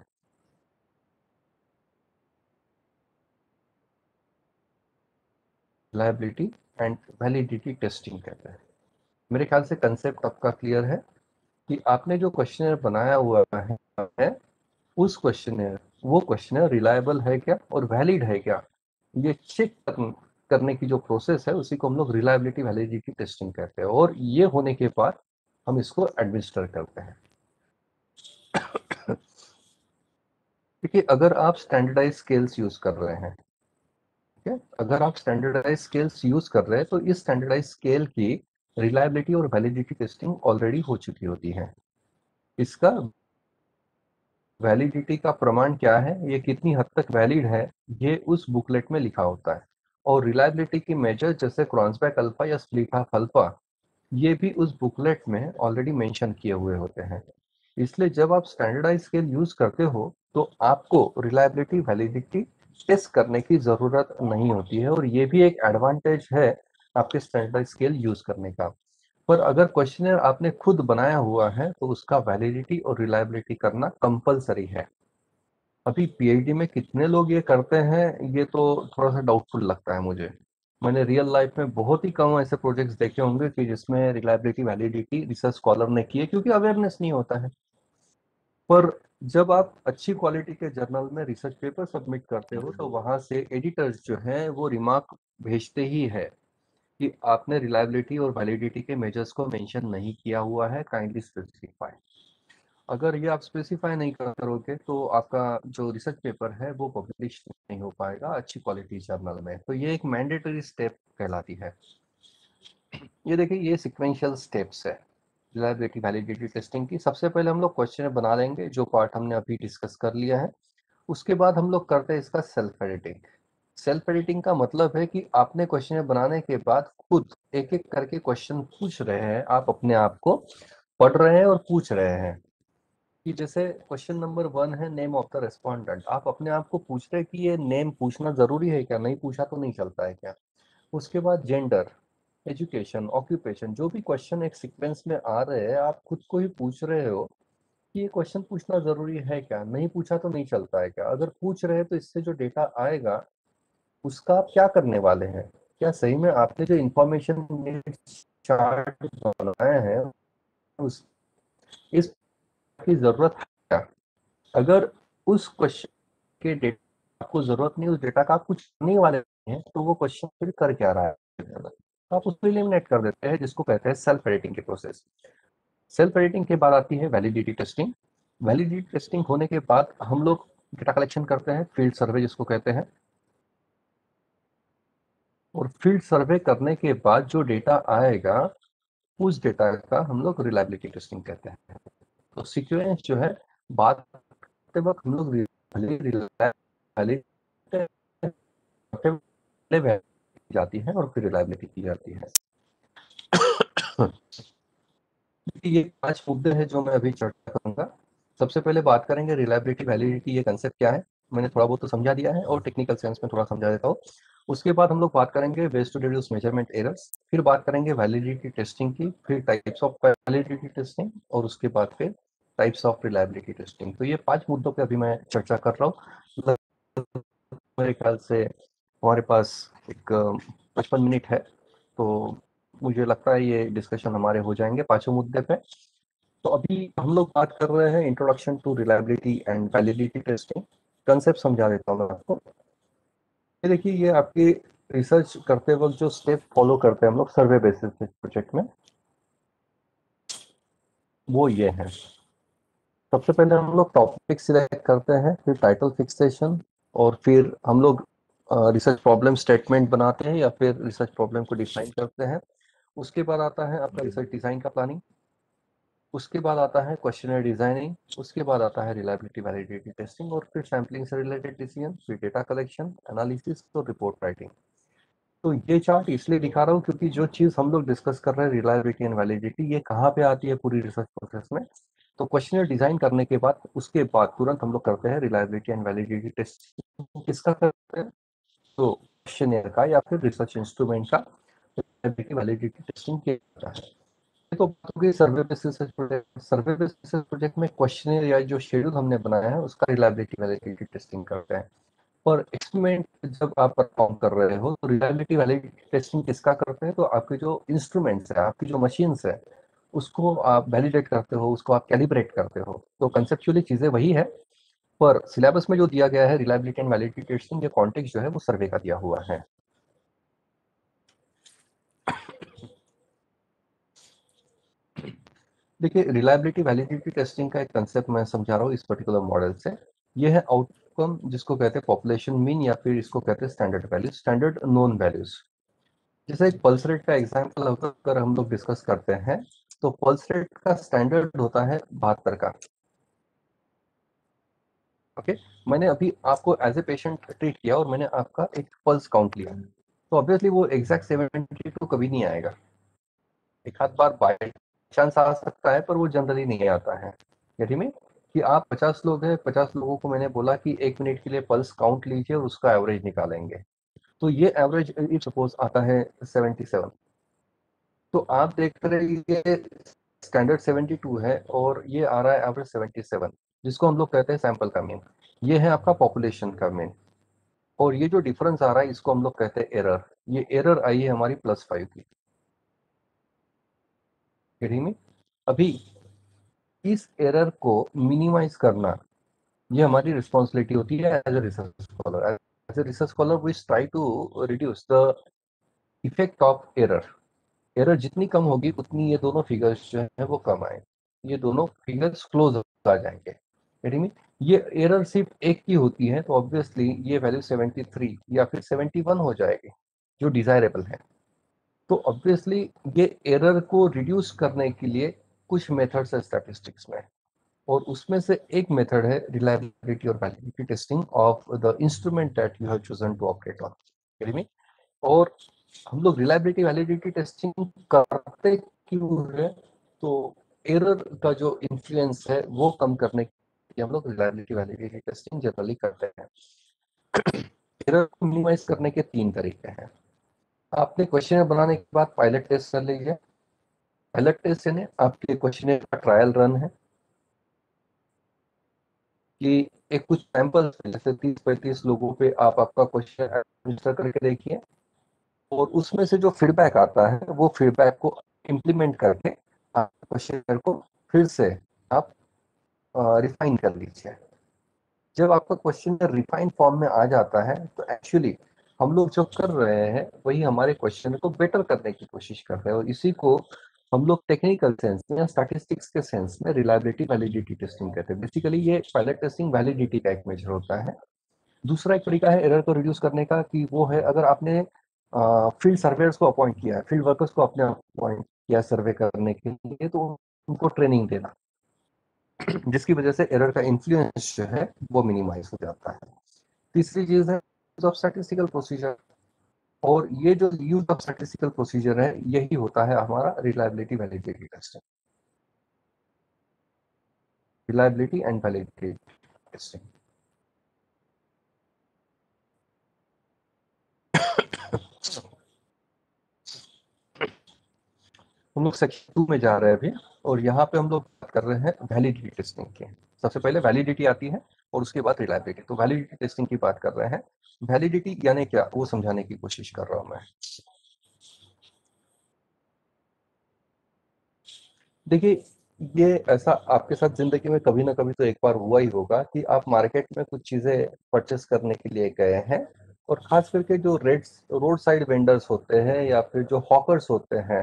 रिलायबिलिटी एंड वैलिडिटी टेस्टिंग कहते हैं। मेरे ख्याल से कंसेप्ट आपका क्लियर है कि आपने जो क्वेश्चनर बनाया हुआ है उस क्वेश्चनर, वो क्वेश्चनर रिलायबल है क्या और वैलिड है क्या, ये चेक करने की जो प्रोसेस है उसी को हम लोग रिलायबिलिटी वैलिडिटी टेस्टिंग कहते हैं। और ये होने के बाद हम इसको एडमिनिस्टर करते हैं। देखिए, अगर आप स्टैंडर्डाइज स्केल्स यूज कर रहे हैं, ठीक है, अगर आप स्टैंडर्डाइज स्केल्स यूज कर रहे हैं तो इस स्टैंडर्डाइज स्केल की रिलायबिलिटी और वैलिडिटी टेस्टिंग ऑलरेडी हो चुकी होती है। इसका वैलिडिटी का प्रमाण क्या है, ये कितनी हद तक वैलिड है, ये उस बुकलेट में लिखा होता है। और रिलायबिलिटी की मेजर जैसे क्रॉन्सबैक अल्फा या स्प्लिट हाफ अल्फा, ये भी उस बुकलेट में ऑलरेडी मेंशन किए हुए होते हैं। इसलिए जब आप स्टैंडर्डाइज स्केल यूज करते हो तो आपको रिलायबिलिटी वैलिडिटी टेस्ट करने की जरूरत नहीं होती है, और ये भी एक एडवांटेज है आपके स्टैंडर्डाइज स्केल यूज करने का। पर अगर क्वेश्चनर आपने खुद बनाया हुआ है तो उसका वैलिडिटी और रिलायबिलिटी करना कंपलसरी है। अभी पीएचडी में कितने लोग ये करते हैं, ये तो थोड़ा सा डाउटफुल लगता है मुझे। मैंने रियल लाइफ में बहुत ही कम ऐसे प्रोजेक्ट्स देखे होंगे कि जिसमें रिलायबिलिटी वैलिडिटी रिसर्च स्कॉलर ने की है, क्योंकि अवेयरनेस नहीं होता है। पर जब आप अच्छी क्वालिटी के जर्नल में रिसर्च पेपर सबमिट करते हो तो वहां से एडिटर्स जो हैं वो रिमार्क भेजते ही है कि आपने रिलायबिलिटी और वैलिडिटी के मेजर्स को मेंशन नहीं किया हुआ है, काइंडली स्पेसिफाई। अगर ये आप स्पेसिफाई नहीं करोगे तो आपका जो रिसर्च पेपर है वो पब्लिश नहीं हो पाएगा अच्छी क्वालिटी जर्नल में। तो ये एक मैंडेटरी स्टेप कहलाती है। ये देखिए, ये सिक्वेंशियल स्टेप्स है रिलायबिलिटी वैलिडिटी टेस्टिंग की। सबसे पहले हम लोग क्वेश्चन बना लेंगे, जो पार्ट हमने अभी डिस्कस कर लिया है। उसके बाद हम लोग करते हैं इसका सेल्फ एडिटिंग। सेल्फ एडिटिंग का मतलब है कि आपने क्वेश्चन बनाने के बाद खुद एक एक करके क्वेश्चन पूछ रहे हैं, आप अपने आप को पढ़ रहे हैं और पूछ रहे हैं। कि जैसे क्वेश्चन नंबर 1 है नेम ऑफ द रेस्पोंडेंट, आप अपने आप को पूछ रहे हैं कि ये नेम पूछना जरूरी है क्या, नहीं पूछा तो नहीं चलता है क्या। उसके बाद जेंडर, एजुकेशन, ऑक्यूपेशन, जो भी क्वेश्चन एक सीक्वेंस में आ रहे हैं आप खुद को ही पूछ रहे हो कि ये क्वेश्चन पूछना जरूरी है क्या, नहीं पूछा तो नहीं चलता है क्या। अगर पूछ रहे हैं तो इससे जो डेटा आएगा उसका आप क्या करने वाले हैं। क्या सही में आपने जो इंफॉर्मेशन चार्ट बनाया है उस इस की जरूरत है क्या। अगर उस क्वेश्चन के डेटा आपको जरूरत नहीं, उस डेटा का आप कुछ करने वाले हैं, तो वो क्वेश्चन फिर कर क्या रहा है, तो आप उसको इलिमिनेट कर देते हैं, जिसको कहते हैं सेल्फ एडिटिंग की प्रोसेस। सेल्फ एडिटिंग के बाद आती है वैलिडिटी टेस्टिंग। वैलिडिटी टेस्टिंग होने के बाद हम लोग डेटा कलेक्शन करते हैं, फील्ड सर्वे जिसको कहते हैं। और फील्ड सर्वे करने के बाद जो डेटा आएगा उस डेटा का हम लोग रिलायबिलिटी टेस्टिंग कहते हैं। तो सीक्वेंस जो है, बात करते वक्त हम लोग जाती है और फिर रिलायबिलिटी की जाती है। ये 5 मुद्दे हैं जो मैं अभी चर्चा करूंगा। सबसे पहले बात करेंगे रिलायबिलिटी वैलिडिटी ये कंसेप्ट क्या है, मैंने थोड़ा बहुत तो समझा दिया है और टेक्निकल सेंस में थोड़ा समझा देता हूँ। उसके बाद हम लोग बात करेंगे ways to reduce measurement errors, फिर बात करेंगे वैलिडिटी टेस्टिंग की, फिर टाइप्स ऑफ वैलिडिटी टेस्टिंग, और उसके बाद फिर टाइप्स ऑफ रिलायबिलिटी टेस्टिंग। तो ये 5 मुद्दों पे अभी मैं चर्चा कर रहा हूँ। मेरे ख्याल से हमारे पास एक 55 मिनट है, तो मुझे लगता है ये डिस्कशन हमारे हो जाएंगे पांचों मुद्दे पे। तो अभी हम लोग बात कर रहे हैं introduction to reliability and validity testing. Concept समझा देता हूँ मैं आपको। ये देखिए, ये आपकी रिसर्च करते वक्त जो स्टेप फॉलो करते हैं हम लोग सर्वे बेसिस पे प्रोजेक्ट में, वो ये है। सबसे पहले हम लोग टॉपिक सिलेक्ट करते हैं, फिर टाइटल फिक्सेशन, और फिर हम लोग रिसर्च प्रॉब्लम स्टेटमेंट बनाते हैं या फिर रिसर्च प्रॉब्लम को डिफाइन करते हैं। उसके बाद आता है आपका रिसर्च डिजाइन का प्लानिंग, उसके बाद आता है क्वेश्चनर डिजाइनिंग, उसके बाद आता है रिलायबिलिटी वैलिडिटी टेस्टिंग, और फिर सैम्पलिंग से रिलेटेड डिसीजन, फिर डेटा कलेक्शन, एनालिसिस और रिपोर्ट राइटिंग। तो ये चार्ट इसलिए दिखा रहा हूँ क्योंकि जो चीज हम लोग डिस्कस कर रहे हैं रिलायबिलिटी एंड वैलिडिटी, ये कहाँ पे आती है पूरी रिसर्च प्रोसेस में। तो क्वेश्चनर डिजाइन करने के बाद उसके बाद तुरंत हम लोग करते हैं रिलायबिलिटी एंड वैलिडिटी टेस्टिंग। किसका करते हैं? तो क्वेश्चनर का या फिर रिसर्च इंस्ट्रूमेंट का रिलायबिलिटी वैलिडिटी टेस्टिंग किया जाता है। तो बात हो गई survey basis project. Survey basis project में क्वेश्चनर या जो शेड्यूल हमने बनाया है उसका रिलायबिलिटी वैलिडिटी टेस्टिंग करते हैं। और एक्सपेरिमेंट जब आप परफॉर्म कर रहे हो तो रिलायबिलिटी वैलिडिटी टेस्टिंग किसका करते हैं? तो आपके जो इंस्ट्रूमेंट्स है, आपकी जो मशीन्स है, उसको आप वैलिडेट करते हो, उसको आप कैलिब्रेट करते हो। तो कंसेप्चुअली चीजें वही है, पर सिलेबस में जो दिया गया है रिलायबिलिटी एंड वैलिडिटी टेस्टिंग, ये कॉन्टेक्स्ट जो है वो सर्वे का दिया हुआ है। देखिए, रिलायबिलिटी वैलिडिटी टेस्टिंग का एक कंसेप्ट मैं समझा रहा हूँ इस पर्टिकुलर मॉडल से। ये है आउटकम जिसको कहते हैं पॉपुलेशन मीन, या फिर इसको कहते हैं standard values, standard known values. जैसे एक पल्स रेट का एग्जांपल अगर हम लोग डिस्कस करते हैं, तो पल्स रेट का स्टैंडर्ड होता है 72 का। ओके, मैंने अभी आपको एज ए पेशेंट ट्रीट किया और मैंने आपका एक पल्स काउंट लिया, तो ऑब्वियसली वो एग्जैक्ट 72 कभी नहीं आएगा। एक आध बार बाई चांस आ सकता है, पर वो जनरली नहीं आता है। यदि में कि आप 50 लोग हैं, 50 लोगों को मैंने बोला कि 1 मिनट के लिए पल्स काउंट लीजिए और उसका एवरेज निकालेंगे, तो ये एवरेज इफ सपोज आता है 77। तो आप देख रहे हैं ये स्टैंडर्ड 72 है और ये आ रहा है एवरेज 77, जिसको हम लोग कहते हैं सैंपल का मीन। ये है आपका पॉपुलेशन का मीन, और ये जो डिफरेंस आ रहा है इसको हम लोग कहते हैं एरर। ये एरर आई है हमारी +5 की। यदि में अभी इस एरर को मिनिमाइज करना, ये हमारी रिस्पॉन्सिबिलिटी होती है as a research scholar. As a research scholar we try to reduce the effect of error. Error जितनी कम होगी उतनी ये दोनों फिगर्स जो है वो कम आए, ये दोनों फिगर्स क्लोज आ जाएंगे। Getting me? ये एरर सिर्फ एक की होती है, तो ऑब्वियसली ये वैल्यू 73 या फिर 71 हो जाएगी, जो डिजायरेबल है। तो ऑब्वियसली ये एरर को रिड्यूस करने के लिए कुछ मेथड्स है स्टैटिस्टिक्स में, और उसमें से एक मेथड है रिलायबिलिटी और validity testing of the instrument that you have chosen to operate on. Getting me? और हम लोग रिलायबिलिटी वैलिडिटी टेस्टिंग करते क्यों है? तो एरर का जो इन्फ्लुएंस है वो कम करने के लिए हम लोग रिलायबिलिटी वैलिडिटी टेस्टिंग जनरली करते हैं। एरर को मिनिमाइज करने के 3 तरीके हैं। आपने क्वेश्चन बनाने के बाद पायलट टेस्ट कर लीजिए। पायलट टेस्ट यानी आपके क्वेश्चन का ट्रायल रन है, कि एक कुछ सैंपल जैसे 30-35 लोगों पे आप आपका क्वेश्चन आंसर करके देखिए, और उसमें से जो फीडबैक आता है वो फीडबैक को इम्प्लीमेंट करके आप क्वेश्चन को फिर से आप रिफाइन कर लीजिए। जब आपका क्वेश्चन रिफाइन फॉर्म में आ जाता है तो एक्चुअली हम लोग जो कर रहे हैं वही हमारे क्वेश्चन को बेटर करने की कोशिश कर रहे हैं, और इसी को हम लोग टेक्निकल सेंस में या स्टैटिस्टिक्स के सेंस में रिलायबिलिटी वैलिडिटी टेस्टिंग कहते हैं। बेसिकली ये पायलट टेस्टिंग वैलिडिटी का एक मेजर होता है। दूसरा एक तरीका है एरर को रिड्यूस करने का, कि वो है अगर आपने फील्ड सर्वेयर्स को अपॉइंट किया है, फील्ड वर्कर्स को आपने अपॉइंट किया सर्वे करने के लिए, तो उनको ट्रेनिंग देना, जिसकी वजह से एरर का इन्फ्लुएंस जो है वो मिनिमाइज हो जाता है। तीसरी चीज है यूज ऑफ स्टैटिस्टिकल प्रोसीजर, और ये जो यूज ऑफ स्टैटिस्टिकल प्रोसीजर है यही होता है हमारा reliability validity testing. Reliability and validity testing. हम लोग सेक्शन 2 में जा रहे हैं अभी, और यहाँ पे हम लोग बात कर रहे हैं वैलिडिटी टेस्टिंग की। सबसे पहले वैलिडिटी आती है और उसके बाद रिलायबिलिटी। तो वैलिडिटी टेस्टिंग की बात कर रहे हैं। वैलिडिटी यानी क्या, वो समझाने की कोशिश कर रहा हूँ मैं। देखिए, ये ऐसा आपके साथ जिंदगी में कभी ना कभी तो एक बार हुआ ही होगा कि आप मार्केट में कुछ चीजें परचेस करने के लिए गए हैं, और खास करके जो रोड साइड वेंडर्स होते हैं या फिर जो हॉकर्स होते हैं,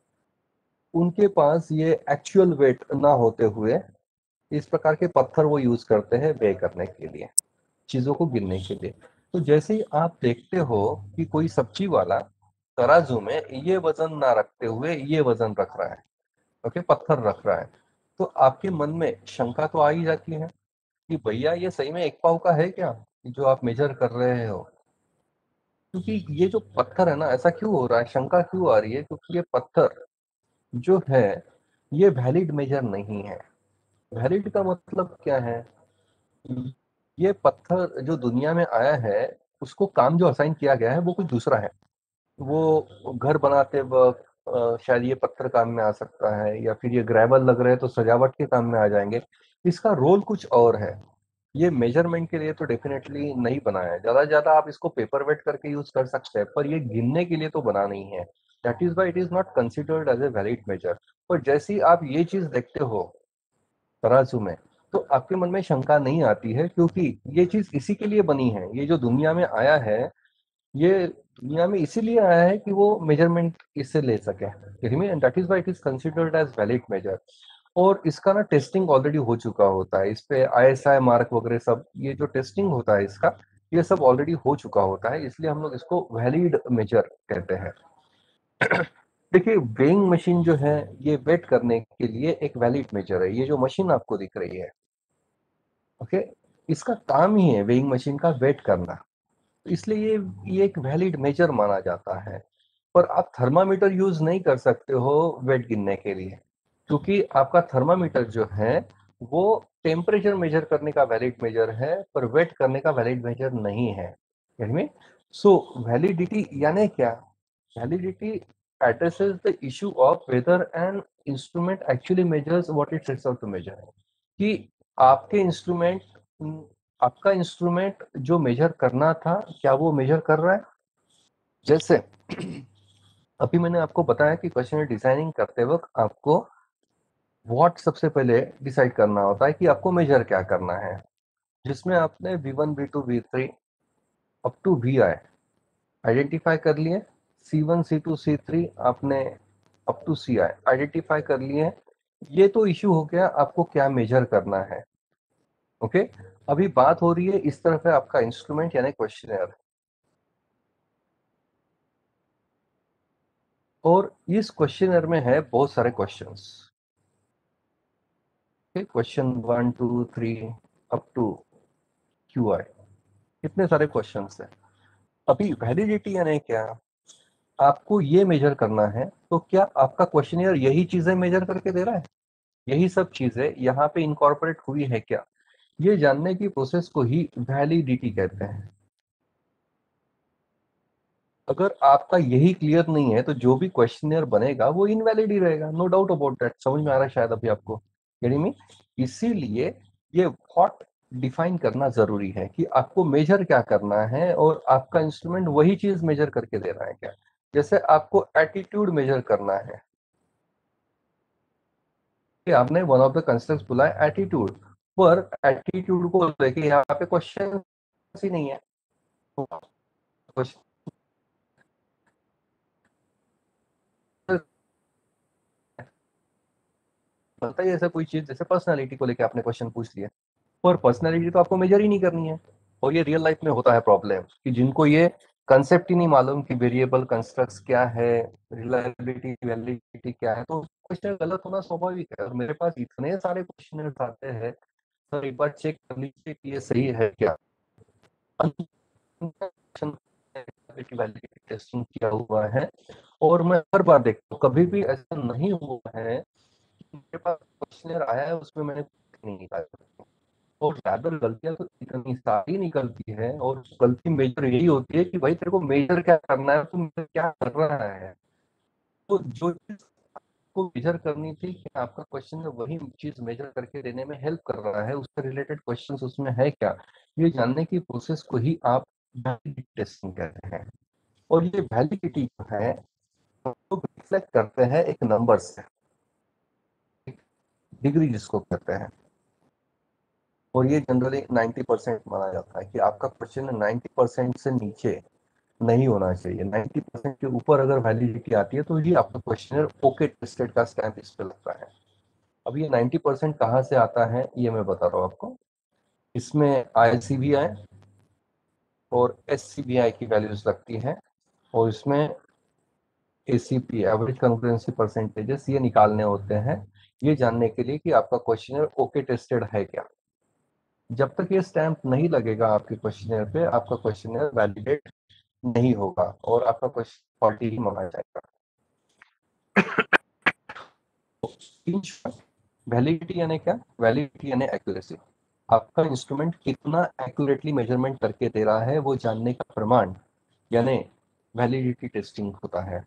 उनके पास ये एक्चुअल वेट ना होते हुए इस प्रकार के पत्थर वो यूज करते हैं वे करने के लिए, चीजों को गिनने के लिए। तो जैसे ही आप देखते हो कि कोई सब्जी वाला तराजू में ये वजन ना रखते हुए ये वजन रख रहा है, ओके, पत्थर रख रहा है, तो आपके मन में शंका तो आ ही जाती है कि भैया ये सही में 1 पाव का है क्या, जो आप मेजर कर रहे हो। क्योंकि ये जो पत्थर है ना, ऐसा क्यों हो रहा है, शंका क्यों आ रही है, क्योंकि ये पत्थर जो है ये वैलिड मेजर नहीं है। वैलिड का मतलब क्या है, ये पत्थर जो दुनिया में आया है, उसको काम जो असाइन किया गया है वो कुछ दूसरा है। वो घर बनाते वक्त शायद ये पत्थर काम में आ सकता है, या फिर ये ग्रेवल लग रहे हैं तो सजावट के काम में आ जाएंगे। इसका रोल कुछ और है। ये मेजरमेंट के लिए तो डेफिनेटली नहीं बना है। ज्यादा से ज्यादा आप इसको पेपर वेट करके यूज कर सकते हैं, पर ये गिनने के लिए तो बना नहीं है। That is why it is not considered as a valid measure. और जैसे ही आप ये चीज देखते हो तराजू में, तो आपके मन में शंका नहीं आती है, क्योंकि ये चीज इसी के लिए बनी है। ये जो दुनिया में आया है, ये दुनिया में इसीलिए आया है कि वो मेजरमेंट इससे ले सके, and that is why it is considered as valid measure. और इसका ना टेस्टिंग ऑलरेडी हो चुका होता है, इस पे आईएसआई मार्क वगैरह सब, ये जो टेस्टिंग होता है इसका, ये सब ऑलरेडी हो चुका होता है, इसलिए हम लोग इसको वैलिड मेजर कहते हैं। देखिए, वेइंग मशीन जो है, ये वेट करने के लिए एक वैलिड मेजर है। ये जो मशीन आपको दिख रही है, ओके, इसका काम ही है वेइंग मशीन का वेट करना। तो इसलिए ये एक वैलिड मेजर माना जाता है। पर आप थर्मामीटर यूज नहीं कर सकते हो वेट गिनने के लिए, क्योंकि आपका थर्मामीटर जो है वो टेम्परेचर मेजर करने का वैलिड मेजर है, पर वेट करने का वैलिड मेजर नहीं है। में सो वैलिडिटी यानी क्या, validity addresses the issue of whether an instrument actually measures what it sets out to measure। कि आपके इंस्ट्रूमेंट आपका इंस्ट्रूमेंट जो मेजर करना था, क्या वो मेजर कर रहा है। जैसे अभी मैंने आपको बताया कि क्वेश्चन डिजाइनिंग करते वक्त आपको व्हाट सबसे पहले डिसाइड करना होता है कि आपको मेजर क्या करना है, जिसमें आपने V1 V2 V3 up to VI identify कर लिए। C1 C2 C3 आपने अप टू CI आइडेंटिफाई कर लिए। ये तो इश्यू हो गया आपको क्या मेजर करना है, ओके। अभी बात हो रही है इस तरफ है आपका इंस्ट्रूमेंट यानी क्वेश्चनर, और इस क्वेश्चनर में है बहुत सारे questions, question 1 2 3 up to QI, कितने सारे क्वेश्चंस हैं। अभी वैलिडिटी यानी क्या, आपको ये मेजर करना है, तो क्या आपका क्वेश्चनियर यही चीजें मेजर करके दे रहा है, यही सब चीजें यहाँ पे इनकॉर्पोरेट हुई है क्या, ये जानने की प्रोसेस को ही वैलिडिटी कहते हैं। अगर आपका यही क्लियर नहीं है, तो जो भी क्वेश्चनियर बनेगा वो इनवैलिड ही रहेगा, नो डाउट अबाउट दैट। समझ में आ रहा है शायद अभी आपको, यानी मी इसीलिए ये व्हाट डिफाइन करना जरूरी है कि आपको मेजर क्या करना है, और आपका इंस्ट्रूमेंट वही चीज मेजर करके दे रहा है क्या। जैसे आपको एटीट्यूड मेजर करना है, कि आपने वन ऑफ द कंस्ट्रक्ट्स बोला है एटीट्यूड, पर एटीट्यूड को लेके यहाँ पे क्वेश्चन ही नहीं है। क्वेश्चन बनता ही ऐसा कोई चीज, जैसे पर्सनालिटी को लेके आपने क्वेश्चन पूछ लिया, और पर्सनालिटी तो आपको मेजर ही नहीं करनी है। और ये रियल लाइफ में होता है प्रॉब्लम, कि जिनको ये कंसेप्ट ही नहीं मालूम कि वेरिएबल कंस्ट्रक्ट्स क्या है, रिलायबिलिटी वैलिडिटी क्या है, तो क्वेश्चन गलत होना स्वाभाविक है। और मेरे पास इतने सारे क्वेश्चन आते हैं, सर एक बार चेक कर लीजिए कि ये सही है क्या। वैलिडिटी टेस्टिंग किया हुआ है, और मैं हर बार देखता हूँ, कभी भी ऐसा नहीं हुआ है कि मेरे पास क्वेश्चन आया है उसमें मैंने नहीं निकाल सकते। और ज्यादा गलतियां तो इतनी सारी निकलती है, और गलती मेजर यही होती है कि भाई तेरे को मेजर क्या करना है, तुम क्या कर रहा है। तो जो चीज को मेजर करनी थी कि आपका क्वेश्चन में वही चीज मेजर करके देने में हेल्प कर रहा है, उससे रिलेटेड क्वेश्चंस उसमें है क्या, ये जानने की प्रोसेस को ही आप वैलिडिटी टेस्टिंग कहते हैं। और ये वैलिडिटी जो है तो रिफ्लेक्ट करते हैं एक नंबर से, एक डिग्री जिसको कहते हैं। और ये जनरली 90% माना जाता है कि आपका क्वेश्चन 90% से नीचे नहीं होना चाहिए। 90% के ऊपर अगर वैलिडिटी आती है तो ही आपका क्वेश्चन ओके टेस्टेड का स्टैंप इस पे लगता है। अब ये 90% कहाँ से आता है ये मैं बता रहा हूँ आपको। इसमें ICBI और SCBI की वैल्यूज लगती हैं, और इसमें ACP एवरेज कॉन्फिडेंस परसेंटेजेस ये निकालने होते हैं, ये जानने के लिए कि आपका क्वेश्चन ओके टेस्टेड है क्या। जब तक ये स्टैंप नहीं लगेगा आपके क्वेश्चनर पे, आपका क्वेश्चनर वैलिडेट नहीं होगा और आपका क्वेश्चन फॉल्टी ही माना जाएगा। वैलिडिटी यानी क्या? वैलिडिटी यानी एक्यूरेसी। आपका इंस्ट्रूमेंट कितना एक्यूरेटली मेजरमेंट करके दे रहा है वो जानने का प्रमाण यानी वैलिडिटी टेस्टिंग होता है।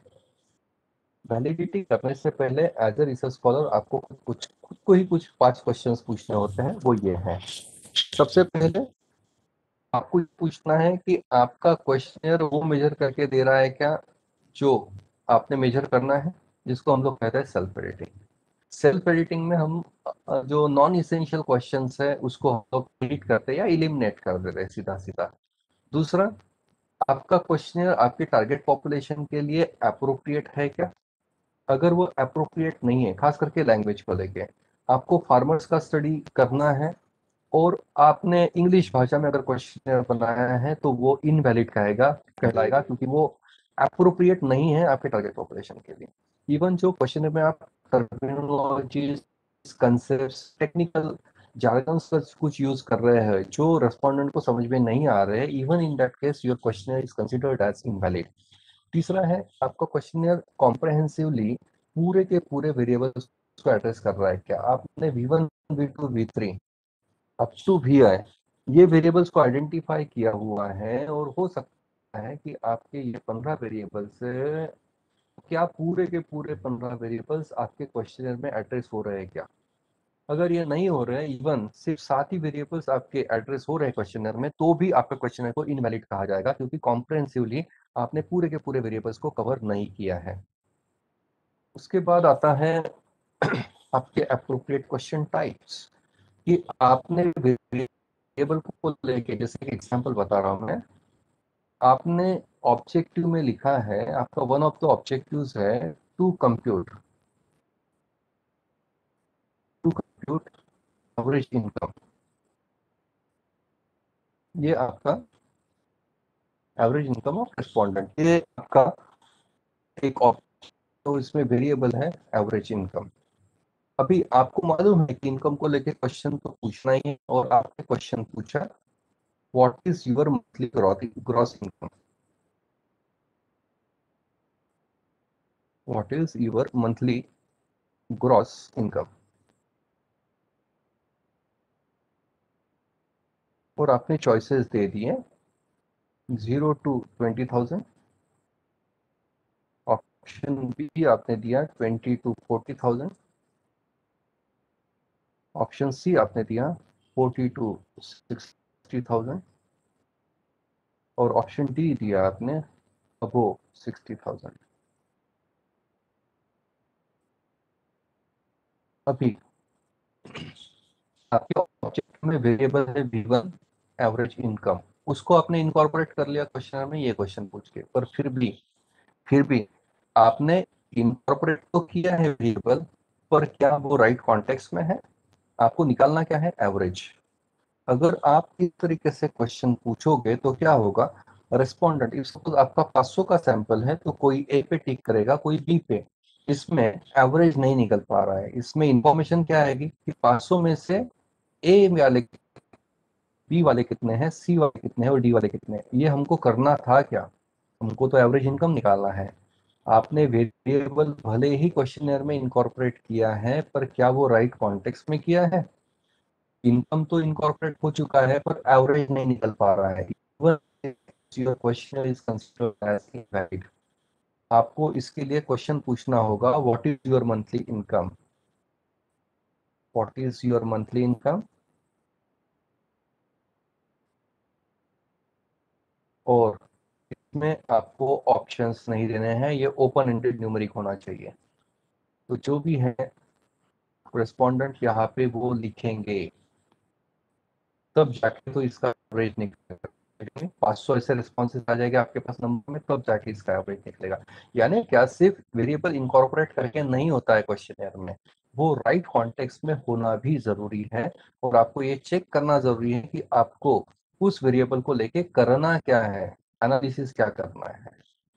वैलिडिटी करने से पहले एज ए रिसर्च स्कॉलर आपको खुद को ही कुछ 5 क्वेश्चंस पूछने होते हैं। वो ये है, सबसे पहले आपको पूछना है कि आपका क्वेश्चनर वो मेजर करके दे रहा है क्या जो आपने मेजर करना है, जिसको हम लोग कहते हैं सेल्फ एडिटिंग। सेल्फ एडिटिंग में हम जो नॉन इसेंशियल क्वेश्चंस है उसको हम लोग डिलीट करते हैं या इलिमिनेट कर देते हैं सीधा सीधा। दूसरा, आपका क्वेश्चनर आपके टारगेट पॉपुलेशन के लिए अप्रोप्रिएट है क्या। अगर वो अप्रोप्रिएट नहीं है, खास करके लैंग्वेज को लेके, आपको फार्मर्स का स्टडी करना है और आपने इंग्लिश भाषा में अगर क्वेश्चन बनाया है तो वो इनवैलिड कहलाएगा, क्योंकि वो अप्रोप्रिएट नहीं है आपके टारगेट पॉपुलेशन के लिए। इवन जो क्वेश्चन में आप टर्मिनोलॉजी, कंसेप्ट, टेक्निकल जार्गन्स कुछ यूज कर रहे हैं जो रेस्पोंडेंट को समझ में नहीं आ रहे, even in that case your question is considered as invalid. तीसरा है, आपका क्वेश्चनियर कॉम्प्रहेंसिवली पूरे के पूरे वेरिएबल्स को एड्रेस कर रहा है क्या। आपने V1 V2 V3 up to VI ये वेरिएबल्स को आइडेंटिफाई किया हुआ है, और हो सकता है कि आपके ये 15 वेरिएबल्स, क्या पूरे के पूरे 15 वेरिएबल्स आपके क्वेश्चनियर में एड्रेस हो रहे हैं क्या। अगर ये नहीं हो रहे हैं, इवन सिर्फ 7 ही वेरिएबल्स आपके एड्रेस हो रहे हैं क्वेश्चनर में, तो भी आपके क्वेश्चनर को इनवैलिड कहा जाएगा, क्योंकि कॉम्प्रहेंसिवली आपने पूरे के पूरे वेरिएबल्स को कवर नहीं किया है। उसके बाद आता है आपके अप्रोप्रिएट क्वेश्चन टाइप्स, कि आपने वेरिएबल को लेके, जैसे कि एग्जांपल बता रहा हूं मैं, आपने ऑब्जेक्टिव में लिखा है, आपका वन ऑफ द ऑब्जेक्टिव्स है टू कंप्यूट एवरेज इनकम। ये आपका एवरेज इनकम ऑफ रेस्पोंडेंट, ये आपका एक तो इसमें वेरिएबल है एवरेज इनकम। अभी आपको मालूम है कि इनकम को लेके क्वेश्चन तो पूछना ही है, और आपने क्वेश्चन पूछा what is your monthly gross income. What is your monthly gross income. और आपने चॉइसेस दे दिए 0 to 20,000। ऑप्शन बी आपने दिया 20 to 40,000। ऑप्शन सी आपने दिया 40 to 60,000। और ऑप्शन डी दिया आपने अबो 60,000। अभी आपके ऑब्जेक्ट में वेरिएबल है V1 एवरेज इनकम, उसको आपने इनकॉर्पोरेट कर लिया क्वेश्चन में ये क्वेश्चन पूछ के, पर फिर भी आपने इनकॉर्पोरेट तो किया है वेरिएबल, पर क्या वो राइट कॉन्टेक्स्ट में है। आपको निकालना क्या है, एवरेज। अगर आप इस तरीके से क्वेश्चन पूछोगे तो क्या होगा, रेस्पोंडेंट, इफ सपोज आपका 500 का सैंपल है तो कोई ए पे टिक करेगा, कोई बी पे। इसमें एवरेज नहीं निकल पा रहा है। इसमें इंफॉर्मेशन क्या आएगी कि 500 में से ए वाले, बी वाले कितने हैं, सी वाले कितने हैं और डी वाले कितने हैं। ये हमको करना था क्या, हमको तो एवरेज इनकम निकालना है। आपने वेरिएबल भले ही क्वेश्चनर में इनकॉर्पोरेट किया है, पर क्या वो राइट कॉन्टेक्स्ट में किया है। इनकम तो इनकॉर्पोरेट हो चुका है पर एवरेज नहीं निकल पा रहा है। Your question is considered as invalid. आपको इसके लिए क्वेश्चन पूछना होगा, what is your monthly income, what is your monthly income, और इसमें आपको ऑप्शंस नहीं देने हैं, ये ओपन एंडेड न्यूमेरिक होना चाहिए। तो जो भी है रेस्पोंडेंट यहाँ पे वो लिखेंगे, तब जाके तो इसका एवरेज निकलेगा। 500 ऐसे रिस्पॉन्सेज आ जाएगा आपके पास नंबर में, तब जाके इसका एवरेज निकलेगा। यानी क्या सिर्फ वेरिएबल इनकॉर्पोरेट करके नहीं होता है क्वेश्चन में, वो राइट कॉन्टेक्स्ट में होना भी जरूरी है। और आपको ये चेक करना जरूरी है कि आपको उस वेरिएबल को लेके करना क्या है, एनालिसिस क्या करना है।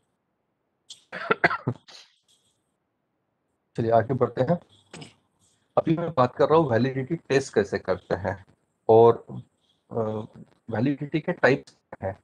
चलिए आगे बढ़ते हैं। अभी मैं बात कर रहा हूँ वैलिडिटी टेस्ट कैसे करते हैं, और वैलिडिटी के टाइप्स हैं।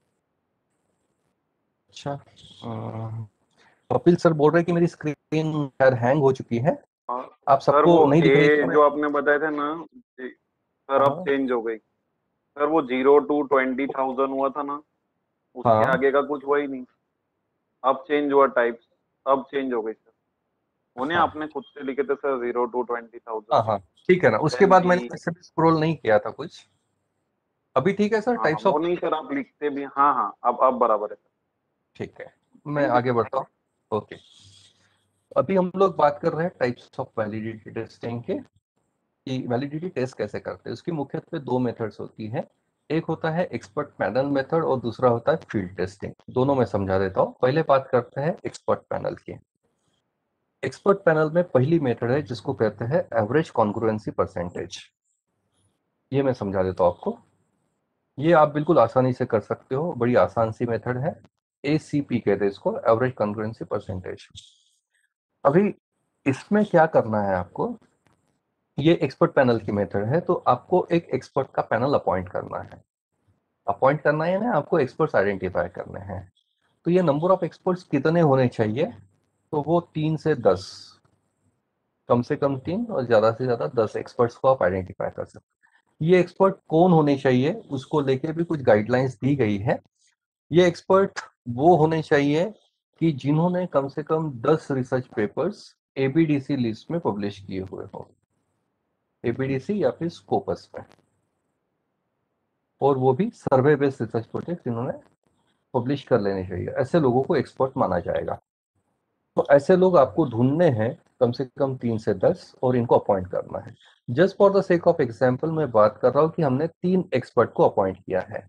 अच्छा, कपिल सर बोल रहे हैं कि मेरी स्क्रीन शायद हैंग हो चुकी है। हाँ आप सर, सबको वो नहीं दिख रही ए क्या मैं? जो आपने बताए थे ना जी, सर अब हाँ चेंज हो गई। सर वो 0 to 20,000 हुआ था ना, उसके हाँ आगे का कुछ हुआ ही नहीं। अब चेंज हुआ टाइप्स, अब चेंज हो गई सर। उन्हें हाँ आपने खुद से लिखे थे सर 0 to 20,000। हाँ हाँ, ठीक है ना, उसके देन बाद बी। मैंने वैसे भी स्क्रॉल नहीं किया था कुछ। अभी ठीक है सर, हाँ हाँ, टाइप्स वो ऑफ। नहीं सर, आप लिखते भी, हाँ हाँ, अब बराबर है सर। ठीक है, मैं थैंक यू आगे सर। बढ़ता हूँ। ओके, अभी हम लोग बात कर रहे हैं टाइप्स ऑफ वैलिडिटी टेस्टिंग के, कि वैलिडिटी टेस्ट कैसे करते हैं। उसकी मुख्यत्वे दो मेथड्स होती हैं। एक होता है एक्सपर्ट पैनल मेथड और दूसरा होता है फील्ड टेस्टिंग। दोनों मैं समझा देता हूँ। पहले बात करते हैं एक्सपर्ट पैनल की। एक्सपर्ट पैनल में पहली मेथड है जिसको कहते हैं एवरेज कॉन्ग्रुएंसी परसेंटेज। ये मैं समझा देता हूँ आपको। ये आप बिल्कुल आसानी से कर सकते हो, बड़ी आसान सी मेथड है। ACP कहते हैं इसको, एवरेज कॉन्ग्रुएंसी परसेंटेज। अभी इसमें क्या करना है आपको, ये एक्सपर्ट पैनल की मेथड है, तो आपको एक एक्सपर्ट का पैनल अपॉइंट करना है। अपॉइंट करना है ना, आपको एक्सपर्ट्स आइडेंटिफाई करने हैं। तो ये नंबर ऑफ एक्सपर्ट्स कितने होने चाहिए, तो वो 3 से 10, कम से कम 3 और ज्यादा से ज्यादा 10 एक्सपर्ट्स को आप आइडेंटिफाई कर सकते हैं। ये एक्सपर्ट कौन होने चाहिए उसको लेके भी कुछ गाइडलाइंस दी गई है। ये एक्सपर्ट वो होने चाहिए कि जिन्होंने कम से कम 10 रिसर्च पेपर्स ABDC लिस्ट में पब्लिश किए हुए हो, ABDC या फिर स्कोपस में, और वो भी सर्वे बेस्ड रिसर्च प्रोजेक्ट जिन्होंने पब्लिश कर लेने चाहिए। ऐसे लोगों को एक्सपर्ट माना जाएगा। तो ऐसे लोग आपको ढूंढने हैं, कम से कम 3 से 10, और इनको अपॉइंट करना है। Just for the sake of example मैं बात कर रहा हूँ कि हमने 3 एक्सपर्ट को अपॉइंट किया है।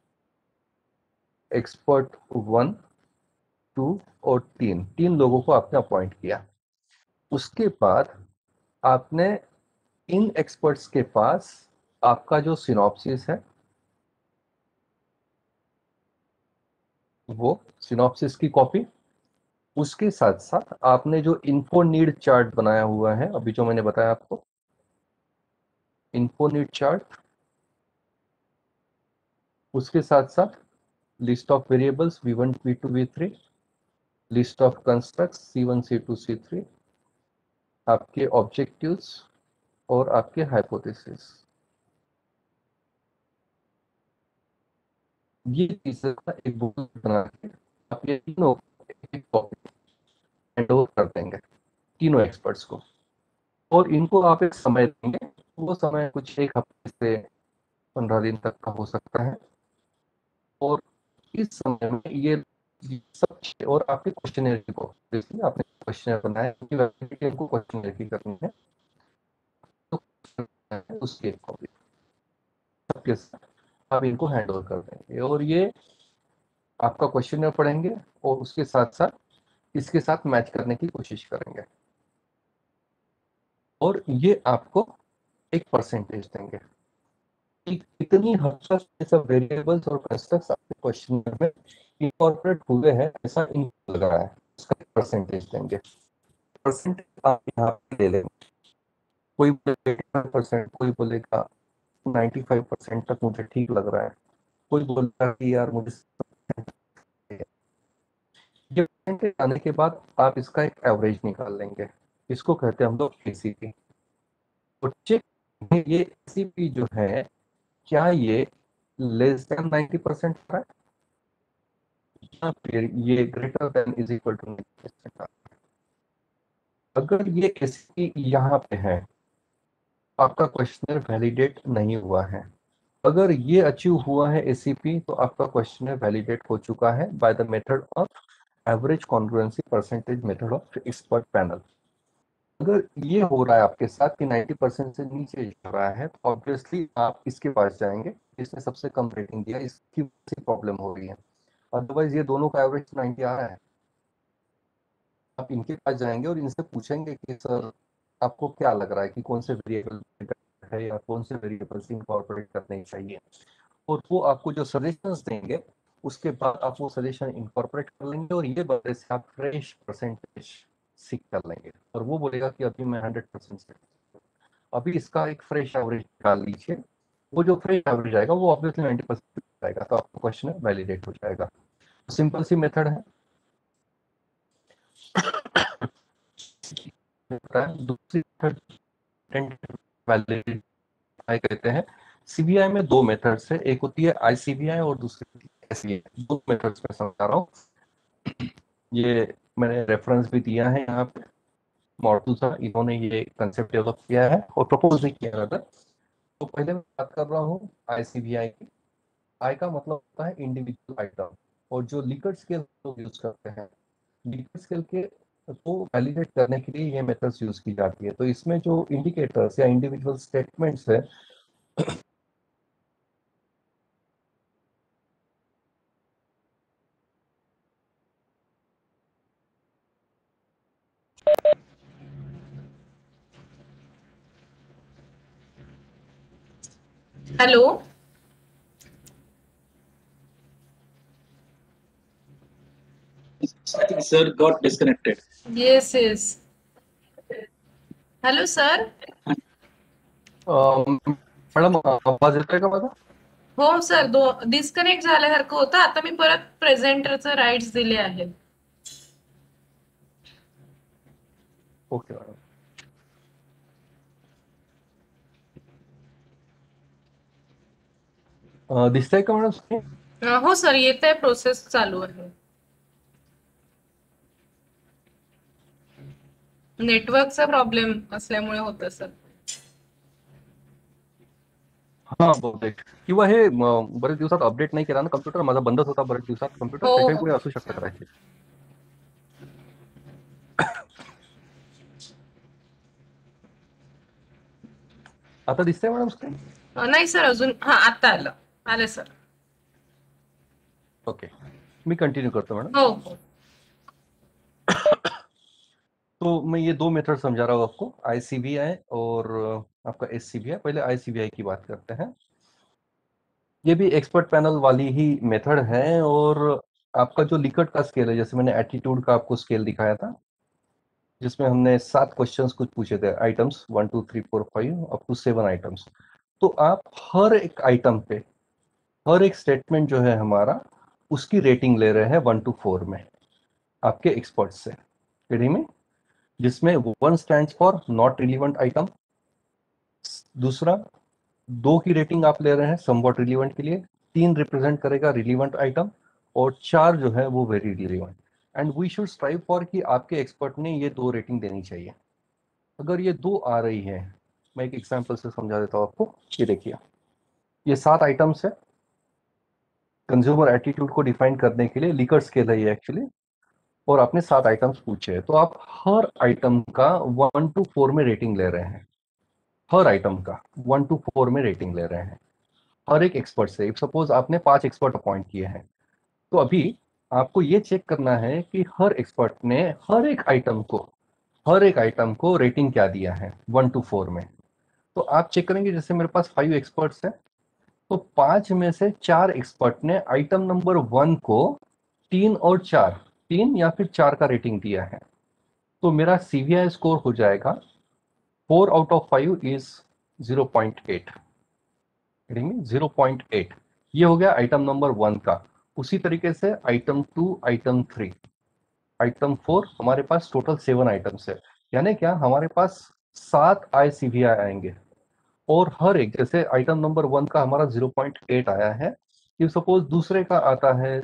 एक्सपर्ट 1, 2 और 3 लोगों को आपने अपॉइंट किया। उसके बाद आपने इन एक्सपर्ट्स के पास आपका जो सिनॉप्सिस है, वो सिनॉप्सिस की कॉपी, उसके साथ साथ आपने जो इन्फो नीड चार्ट बनाया हुआ है, अभी जो मैंने बताया आपको, इन्फो नीड चार्ट, उसके साथ साथ list of variables V1 V2 V3, list of constructs C1 C2 C3, आपके ऑब्जेक्टिव्स और आपके हाइपोथेसिस। ये चीजें का एक बुक बना के आप ये तीनों एक कॉपी हैंड ओवर कर देंगे तीनों एक्सपर्ट्स को, और इनको आप एक समय देंगे। वो समय कुछ 1 हफ्ते से 15 दिन तक का हो सकता है। और इस समय में ये सब और आपके क्वेश्चनर को, देखिए आपने क्वेश्चनर बनाया कि वैलिडिटी को क्वेश्चनर की करनी है, तो उसकी एक कॉपी सबके साथ आप इनको हैंड ओवर कर देंगे, और ये आपका क्वेश्चनर पढ़ेंगे और उसके साथ साथ इसके साथ मैच करने की कोशिश करेंगे, और ये आपको एक परसेंटेज देंगे कि कितनी हद तक ये सब वेरिएबल्स और कंस्ट्रक्ट्स आपके क्वेश्चन में इनकॉर्पोरेट हुए हैं, ऐसा इनको लग रहा है, उसका परसेंटेज देंगे। परसेंटेज आप यहाँ पे ले लें, कोई बोलेगा 80%, कोई बोलेगा 95% तक मुझे ठीक लग रहा है, कोई बोलता है कि यार मुझे ये percentage आने के बाद आप इसका एक एवरेज निकाल लेंगे। इसको कहते हैं हम लोग ACP। तो चेक ये एसीपी जो है, क्या ये लेस देन 90% है या फिर ये greater than is equal to 90%? अगर ये एसीपी यहाँ पे है, आपका क्वेश्चनर वैलिडेट नहीं हुआ है। अगर ये अचीव हुआ है एसीपी, तो आपका क्वेश्चनर वैलिडेट हो चुका है by the method of average congruency percentage method of expert panel. अगर ये हो रहा है आपके साथ कि 90% से नीचे जा रहा है, तो ऑब्वियसली आप इसके पास जाएंगे, इसने सबसे कम रेटिंग दिया, इसकी प्रॉब्लम हो रही है। अदरवाइज ये दोनों का एवरेज 90 आ रहा है, आप इनके पास जाएंगे और इनसे पूछेंगे कि सर आपको क्या लग रहा है कि कौन से वेरिएबल है या कौन से वेरिएबल्स इनकॉर्पोरेट करने चाहिए, और वो आपको जो सजेशंस देंगे उसके बाद आप वो सजेशन इनकॉर्पोरेट कर लेंगे, और ये बदले से आप फ्रेश परसेंटेज सीख कर लेंगे, और वो बोलेगा कि अभी मैं 100% अभी इसका एक फ्रेश एवरेज निकाल लीजिए। वो जो फ्रेश एवरेज आएगा वो ऑब्वियसली 90% आएगा, तो आपका क्वेश्चन वैलिडेट हो जाएगा। सिंपल सी मेथड है। दूसरी मेथड वैलिडेट कहते हैं। सीबीआई में दो मेथड्स है, एक होती है आईसीबीआई और दूसरी एसबीआई। दो मेथड्स में समझा रहा हूँ। ये मैंने रेफरेंस भी दिया है यहाँ पे, मॉर्टूजा इन्होंने ये कंसेप्ट डेवलप किया है और प्रपोज भी किया है। तो पहले मैं बात कर रहा हूँ आईसीबीआई की। आई का मतलब होता है इंडिविजुअल आइटम, और जो लिकर्ट स्केल लोग यूज करते हैं, लिकर्ट स्केल के को वैलिडेट करने के लिए ये मेथड्स यूज की जाती है। तो इसमें जो इंडिकेटर्स या इंडिविजुअल स्टेटमेंट्स है, hello. Sir got disconnected. Yes yes. Hello sir. Madam आवाज येतोय का माझा? हो सर, डिस्कनेक्ट झाल्यासारखं होतं. आता मी परत प्रेझेंटरचे राईट्स दिले आहेत. Okay madam. दिसतंय का मॅडम स्क्रीन? हो सर, येत आहे, प्रोसेस चालू आहे. नेटवर्कचा प्रॉब्लेम असल्यामुळे होतं सर. हा बहुतेक, किंवा हे बरेच दिवसात अपडेट नाही केला ना कम्प्युटर, माझा बंदच होता बरेच दिवसात कम्प्युटर, हो त्याच्याही हो. पुढे असू शकतं कदाचित. आता दिसतंय मॅडम स्क्रीन? नाही सर, अजून हा आता आलं सर. ओके, मी कंटिन्यू करतो मैडम. हो हो. तो मैं ये दो मेथड समझा रहा हूँ आपको, आईसीबीआई और आपका एससीबीआई. पहले आईसीबीआई की बात करते हैं. ये भी एक्सपर्ट पैनल वाली ही मेथड है, और आपका जो लिकर्ट का स्केल है, जैसे मैंने एटीट्यूड का आपको स्केल दिखाया था, जिसमें हमने 7 क्वेश्चंस कुछ पूछे थे, आइटम्स 1 2 3 4 5 अप टू 7 आइटम्स. तो आप हर एक आइटम पे, हर एक स्टेटमेंट जो है हमारा, उसकी रेटिंग ले रहे हैं 1 to 4 में आपके एक्सपर्ट से, रीडिंग में, जिसमें 1 stands for not relevant item, दूसरा 2 की रेटिंग आप ले रहे हैं समवॉट रिलीवेंट के लिए, 3 रिप्रेजेंट करेगा रिलीवेंट आइटम, और 4 जो है वो very relevant. And we should strive for कि आपके एक्सपर्ट ने ये 2 रेटिंग देनी चाहिए. अगर ये 2 आ रही है, मैं एक एग्जांपल से समझा देता हूँ आपको. ये देखिए, ये 7 आइटम्स है. कंज्यूमर एटीट्यूड को डिफाइन करने के लिए लिकर स्केल है ये एक्चुअली, और आपने 7 आइटम्स पूछे हैं, तो आप हर आइटम का 1 to 4 में रेटिंग ले रहे हैं. हर आइटम का 1 to 4 में रेटिंग ले रहे हैं हर एक एक्सपर्ट से. सपोज आपने 5 एक्सपर्ट अपॉइंट किए हैं, तो अभी आपको ये चेक करना है कि हर एक्सपर्ट ने हर एक आइटम को रेटिंग क्या दिया है 1 to 4 में. तो आप चेक करेंगे, जैसे मेरे पास 5 एक्सपर्ट्स हैं, तो 5 में से 4 एक्सपर्ट ने आइटम नंबर 1 को 3 और 4, 3 या फिर 4 का रेटिंग दिया है. तो मेरा सीवीआई स्कोर हो जाएगा 4 out of 5 इज 0.8. 0.8. ये हो गया आइटम नंबर 1 का. उसी तरीके से आइटम 2, आइटम 3, आइटम 4, हमारे पास टोटल 7 आइटम्स है. यानी क्या, हमारे पास 7 आईसीवीआई आएंगे. और हर एक, जैसे आइटम नंबर 1 का हमारा 0.8 आया है, कि सपोज दूसरे का आता है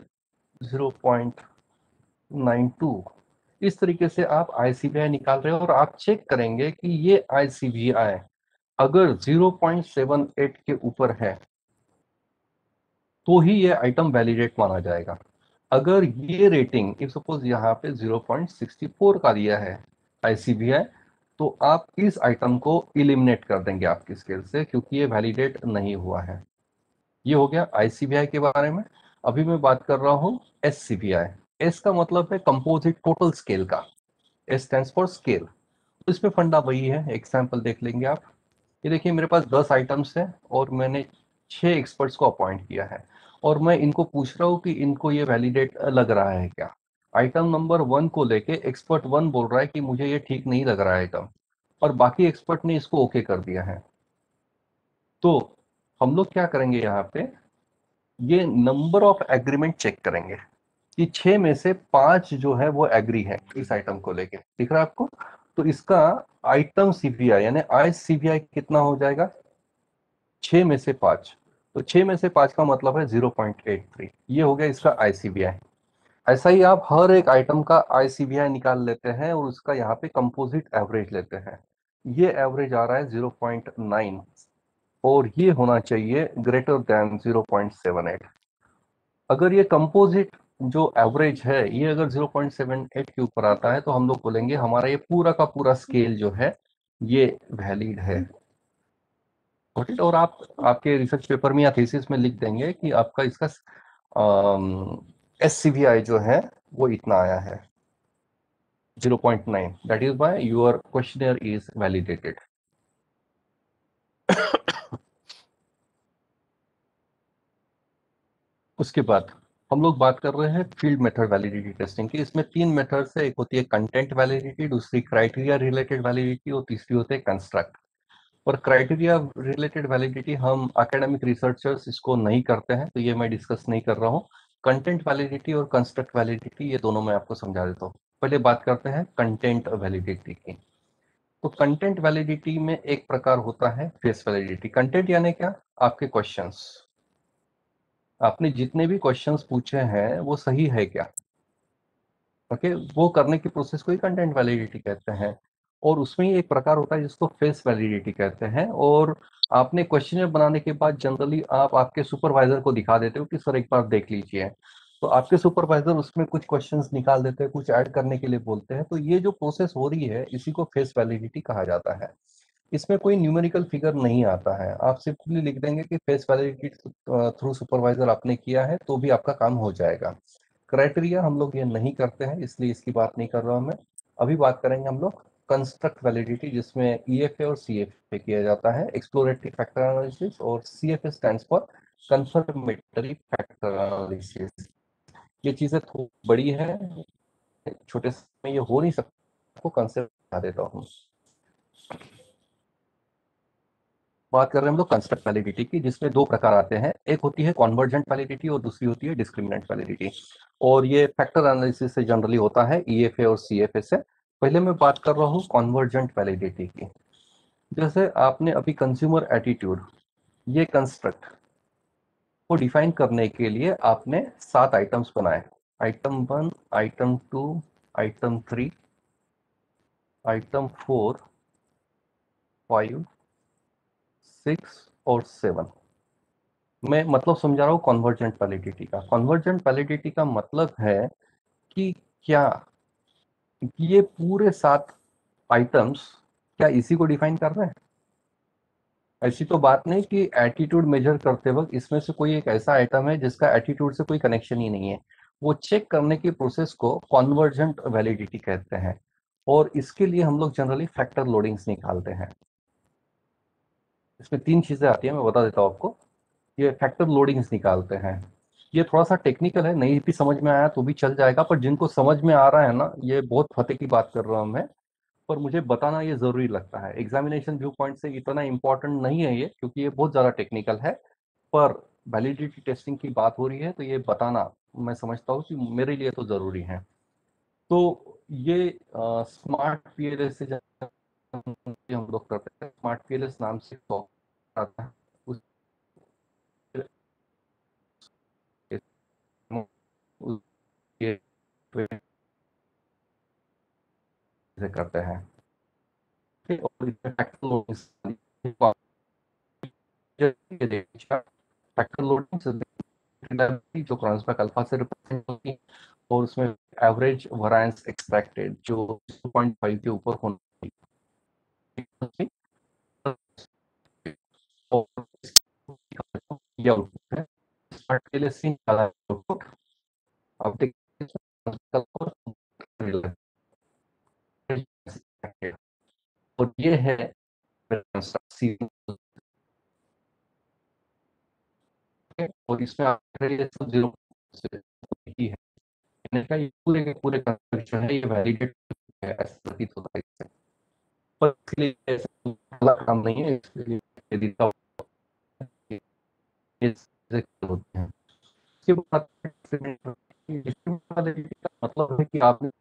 0.92, इस तरीके से आप ICVI निकाल रहे हो और आप चेक करेंगे कि ये ICVI अगर 0.78 के ऊपर है तो ही ये आइटम वैलिडेट माना जाएगा। अगर ये रेटिंग इफ सपोज यहाँ पे 0.64 का दिया है ICVI, तो आप इस आइटम को इलिमिनेट कर देंगे आपकी स्केल से, क्योंकि ये वैलिडेट नहीं हुआ है। ये हो गया ICVI के बारे में। अभी मैं बात कर रहा हूँ SCVI। एस का मतलब है कंपोजिट टोटल स्केल का, एस स्टैंड्स फॉर स्केल। इसमें फंडा वही है, एग्जाम्पल देख लेंगे आप। ये देखिए मेरे पास 10 आइटम्स हैं और मैंने 6 एक्सपर्ट्स को अपॉइंट किया है, और मैं इनको पूछ रहा हूँ कि इनको ये वैलिडेट लग रहा है क्या। आइटम नंबर 1 को लेके एक्सपर्ट 1 बोल रहा है कि मुझे ये ठीक नहीं लग रहा है आइटम, और बाकी एक्सपर्ट ने इसको ओके कर दिया है। तो हम लोग क्या करेंगे यहाँ पे, ये नंबर ऑफ एग्रीमेंट चेक करेंगे कि 6 में से 5 जो है वो एग्री है इस आइटम को लेके। दिख रहा है आपको? तो इसका आइटम CVI यानी ICVI कितना हो जाएगा? 6 में से 5। तो 6 में से 5 का मतलब है 0.83। ये हो गया इसका ICVI। ऐसा ही आप हर एक आइटम का ICVI निकाल लेते हैं और उसका यहाँ पे कंपोजिट एवरेज लेते हैं। ये एवरेज आ रहा है 0.9 और ये होना चाहिए ग्रेटर देन 0.78। अगर ये कंपोजिट जो एवरेज है ये अगर 0.78 के ऊपर आता है तो हम लोग बोलेंगे हमारा ये पूरा का पूरा स्केल जो है ये वैलिड है। और आप आपके रिसर्च पेपर में या थीसिस में लिख देंगे कि आपका इसका SCVI जो है वो इतना आया है 0.9, that is why your questionnaire is validated. उसके बाद हम लोग बात कर रहे हैं फील्ड मेथड वैलिडिटी टेस्टिंग की। इसमें 3 मेथड्स है, एक होती है कंटेंट वैलिडिटी, दूसरी क्राइटेरिया रिलेटेड वैलिडिटी और तीसरी होती है कंस्ट्रक्ट। और क्राइटेरिया रिलेटेड वैलिडिटी हम एकेडमिक रिसर्चर्स इसको नहीं करते हैं, तो ये मैं डिस्कस नहीं कर रहा हूँ। कंटेंट वैलिडिटी और कंस्ट्रक्ट वैलिडिटी ये दोनों मैं आपको समझा देता हूँ। पहले बात करते हैं कंटेंट वैलिडिटी की। तो कंटेंट वैलिडिटी में एक प्रकार होता है फेस वैलिडिटी। कंटेंट यानी क्या? आपके क्वेश्चंस, आपने जितने भी क्वेश्चंस पूछे हैं वो सही है क्या, ओके, वो करने की प्रोसेस को ही कंटेंट वैलिडिटी कहते हैं। और उसमें ही एक प्रकार होता है जिसको फेस वैलिडिटी कहते हैं। और आपने क्वेश्चनर बनाने के बाद जनरली आप आपके सुपरवाइजर को दिखा देते हो कि सर एक बार देख लीजिए, तो आपके सुपरवाइजर उसमें कुछ क्वेश्चंस निकाल देते हैं, कुछ ऐड करने के लिए बोलते हैं। तो ये जो प्रोसेस हो रही है इसी को फेस वैलिडिटी कहा जाता है। इसमें कोई न्यूमेरिकल फिगर नहीं आता है, आप सिंपली लिख देंगे कि फेस वैलिडिटी थ्रू सुपरवाइजर आपने किया है तो भी आपका काम हो जाएगा। क्राइटेरिया हम लोग ये नहीं करते हैं, इसलिए इसकी बात नहीं कर रहा हूं मैं। अभी बात करेंगे हम लोग कंस्ट्रक्ट वैलिडिटी, जिसमें EFA और CFA किया जाता है, एक्सप्लोरेटरी फैक्टर एनालिसिस, और CFA stands for confirmatory factor analysis. ये चीजें थोड़ी बड़ी है, छोटे में ये हो नहीं सकता, आपको कंसेप्ट बता देता हूँ। बात कर रहे हैं हम लोग कंस्ट्रक्ट वैलिडिटी की, जिसमें 2 प्रकार आते हैं, एक होती है कॉन्वर्जेंट वैलिडिटी और दूसरी होती है डिस्क्रिमिनेंट वैलिडिटी। और ये फैक्टर एनालिसिस से जनरली होता है, EFA और CFA से। पहले मैं बात कर रहा हूँ कॉन्वर्जेंट वैलिडिटी की। जैसे आपने अभी कंज्यूमर एटीट्यूड, ये कंस्ट्रक्ट को डिफाइन करने के लिए आपने 7 आइटम्स बनाए, आइटम 1, आइटम 2, आइटम 3, आइटम 4, 5, 6 और 7। मैं मतलब समझा रहा हूँ कॉन्वर्जेंट वैलिडिटी का। कॉन्वर्जेंट वैलिडिटी का मतलब है कि क्या ये पूरे 7 आइटम्स क्या इसी को डिफाइन कर रहे हैं। ऐसी तो बात नहीं कि एटीट्यूड मेजर करते वक्त इसमें से कोई एक ऐसा आइटम है जिसका एटीट्यूड से कोई कनेक्शन ही नहीं है। वो चेक करने की प्रोसेस को कॉन्वर्जेंट वैलिडिटी कहते हैं। और इसके लिए हम लोग जनरली फैक्टर लोडिंग्स निकालते हैं। इसमें 3 चीजें आती है, मैं बता देता हूँ आपको। ये फैक्टर लोडिंग्स निकालते हैं। ये थोड़ा सा टेक्निकल है, नहीं भी समझ में आया तो भी चल जाएगा, पर जिनको समझ में आ रहा है ना, ये बहुत फतेह की बात कर रहा हूँ मैं, पर मुझे बताना ये जरूरी लगता है। एग्जामिनेशन व्यू पॉइंट से इतना इंपॉर्टेंट नहीं है ये, क्योंककि ये बहुत ज़्यादा टेक्निकल है, पर वैलिडिटी टेस्टिंग की बात हो रही है तो ये बताना मैं समझता हूँ कि मेरे लिए तो ज़रूरी है। तो ये स्मार्ट PLS से हम लोग करते हैं, स्मार्ट PLS नाम से आता है उस ये करते हैं। ठीक, और इसमें फैक्टर लोडिंग जो क्रॉसबैक अल्फा से रिप्रेजेंट होती है, और उसमें एवरेज वेरिएंस एक्सपेक्टेड जो 2.5 के ऊपर होना चाहिए। और ये आउटपुट है, इस पार्ट के लिए सीन वाला आउटपुट अब देखिए और ये है और इसमें सब जीरो ही है। इनका ये पूरे के पूरे कंस्ट्रक्शन है, ये वैलिडेट है, ऐसा प्रतीत होता है इससे। पर इसके लिए ऐसा काम नहीं है, इसके लिए यदि होते हैं। इसके बाद मतलब है कि आपने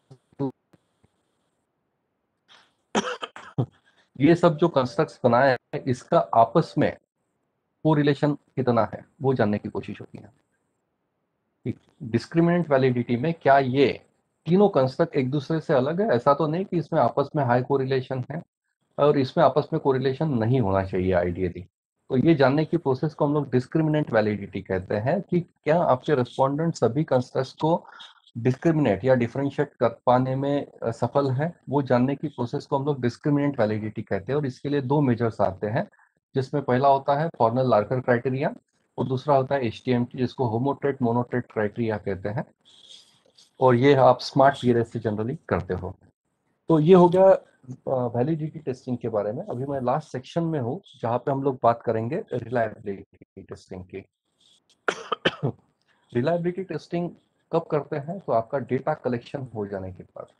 ये सब जो कंस्ट्रक्ट्स बनाए हैं इसका आपस में कोरिलेशन कितना है वो जानने की कोशिश होती है। डिस्क्रिमिनेंट वैलिडिटी में क्या ये तीनों कंस्ट्रक्ट एक दूसरे से अलग है? ऐसा तो नहीं कि इसमें आपस में हाई कोरिलेशन है और इसमें आपस में कोरिलेशन नहीं होना चाहिए आइडियली। तो ये जानने की प्रोसेस को हम लोग डिस्क्रिमिनेंट वैलिडिटी कहते हैं कि क्या आपके रेस्पोंडेंट सभी कंस्ट्रक्ट्स को डिस्क्रिमिनेट या डिफरेंशिएट कर पाने में सफल है, वो जानने की प्रोसेस को हम लोग डिस्क्रिमिनेंट वैलिडिटी कहते हैं। और इसके लिए दो मेजर्स आते हैं, जिसमें पहला होता है फॉर्नल लार्कर क्राइटेरिया और दूसरा होता है HTMT, जिसको होमोट्रेट मोनोट्रेट क्राइटेरिया कहते हैं। और ये आप स्मार्ट PLS से जनरली करते हो। तो ये हो गया वैलिडिटी टेस्टिंग के बारे में। अभी मैं लास्ट सेक्शन में हूँ जहाँ पे हम लोग बात करेंगे रिलायबिलिटी टेस्टिंग की। रिलायबिलिटी टेस्टिंग कब करते हैं? तो आपका डेटा कलेक्शन हो जाने के बाद।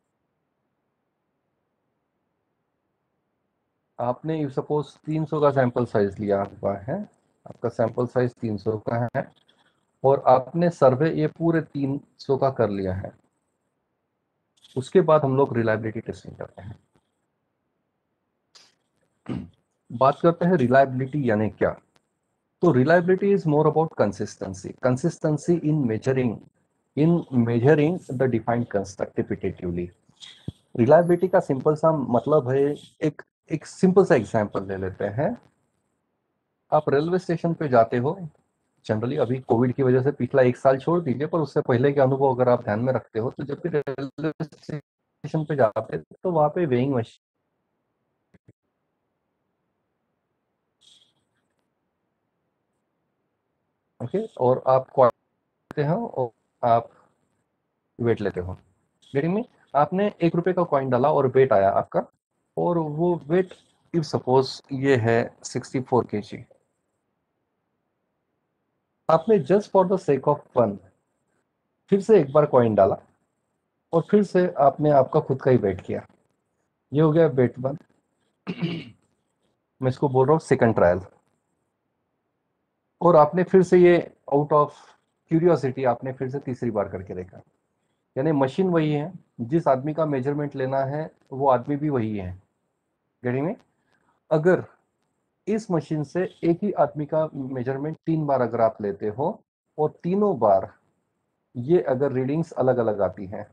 आपने सपोज 300 का सैंपल साइज लिया हुआ है, आपका सैंपल साइज 300 का है और आपने सर्वे ये पूरे 300 का कर लिया है। उसके बाद हम लोग रिलायबिलिटी टेस्टिंग करते हैं। बात करते हैं रिलायबिलिटी यानी क्या। तो reliability is more about consistency in measuring the defined construct repetitively. Reliability का सिंपल सा मतलब है, एक सिंपल सा एग्जांपल ले लेते हैं। आप रेलवे स्टेशन पे जाते हो, जनरली अभी कोविड की वजह से पिछला 1 साल छोड़ दीजिए, पर उससे पहले के अनुभव अगर आप ध्यान में रखते हो तो जब भी रेलवे स्टेशन पे जाते तो वहां पे वेइंग मशीन ओके, और आप लेते हो और आप वेट लेते हो। गेटिंग में, आपने 1 रुपए का कॉइन डाला और वेट आया आपका, और वो वेट इफ सपोज ये है 64 kg। आपने just for the sake of fun फिर से एक बार कॉइन डाला और फिर से आपने आपका खुद का ही वेट किया। ये हो गया वेट 1। मैं इसको बोल रहा हूँ सेकंड ट्रायल। और आपने फिर से ये आउट ऑफ क्यूरियोसिटी आपने फिर से तीसरी बार करके देखा। यानी मशीन वही है, जिस आदमी का मेजरमेंट लेना है वो आदमी भी वही है। गेटिंग में, अगर इस मशीन से एक ही आदमी का मेजरमेंट 3 बार अगर आप लेते हो और तीनों बार ये अगर रीडिंग्स अलग अलग आती हैं,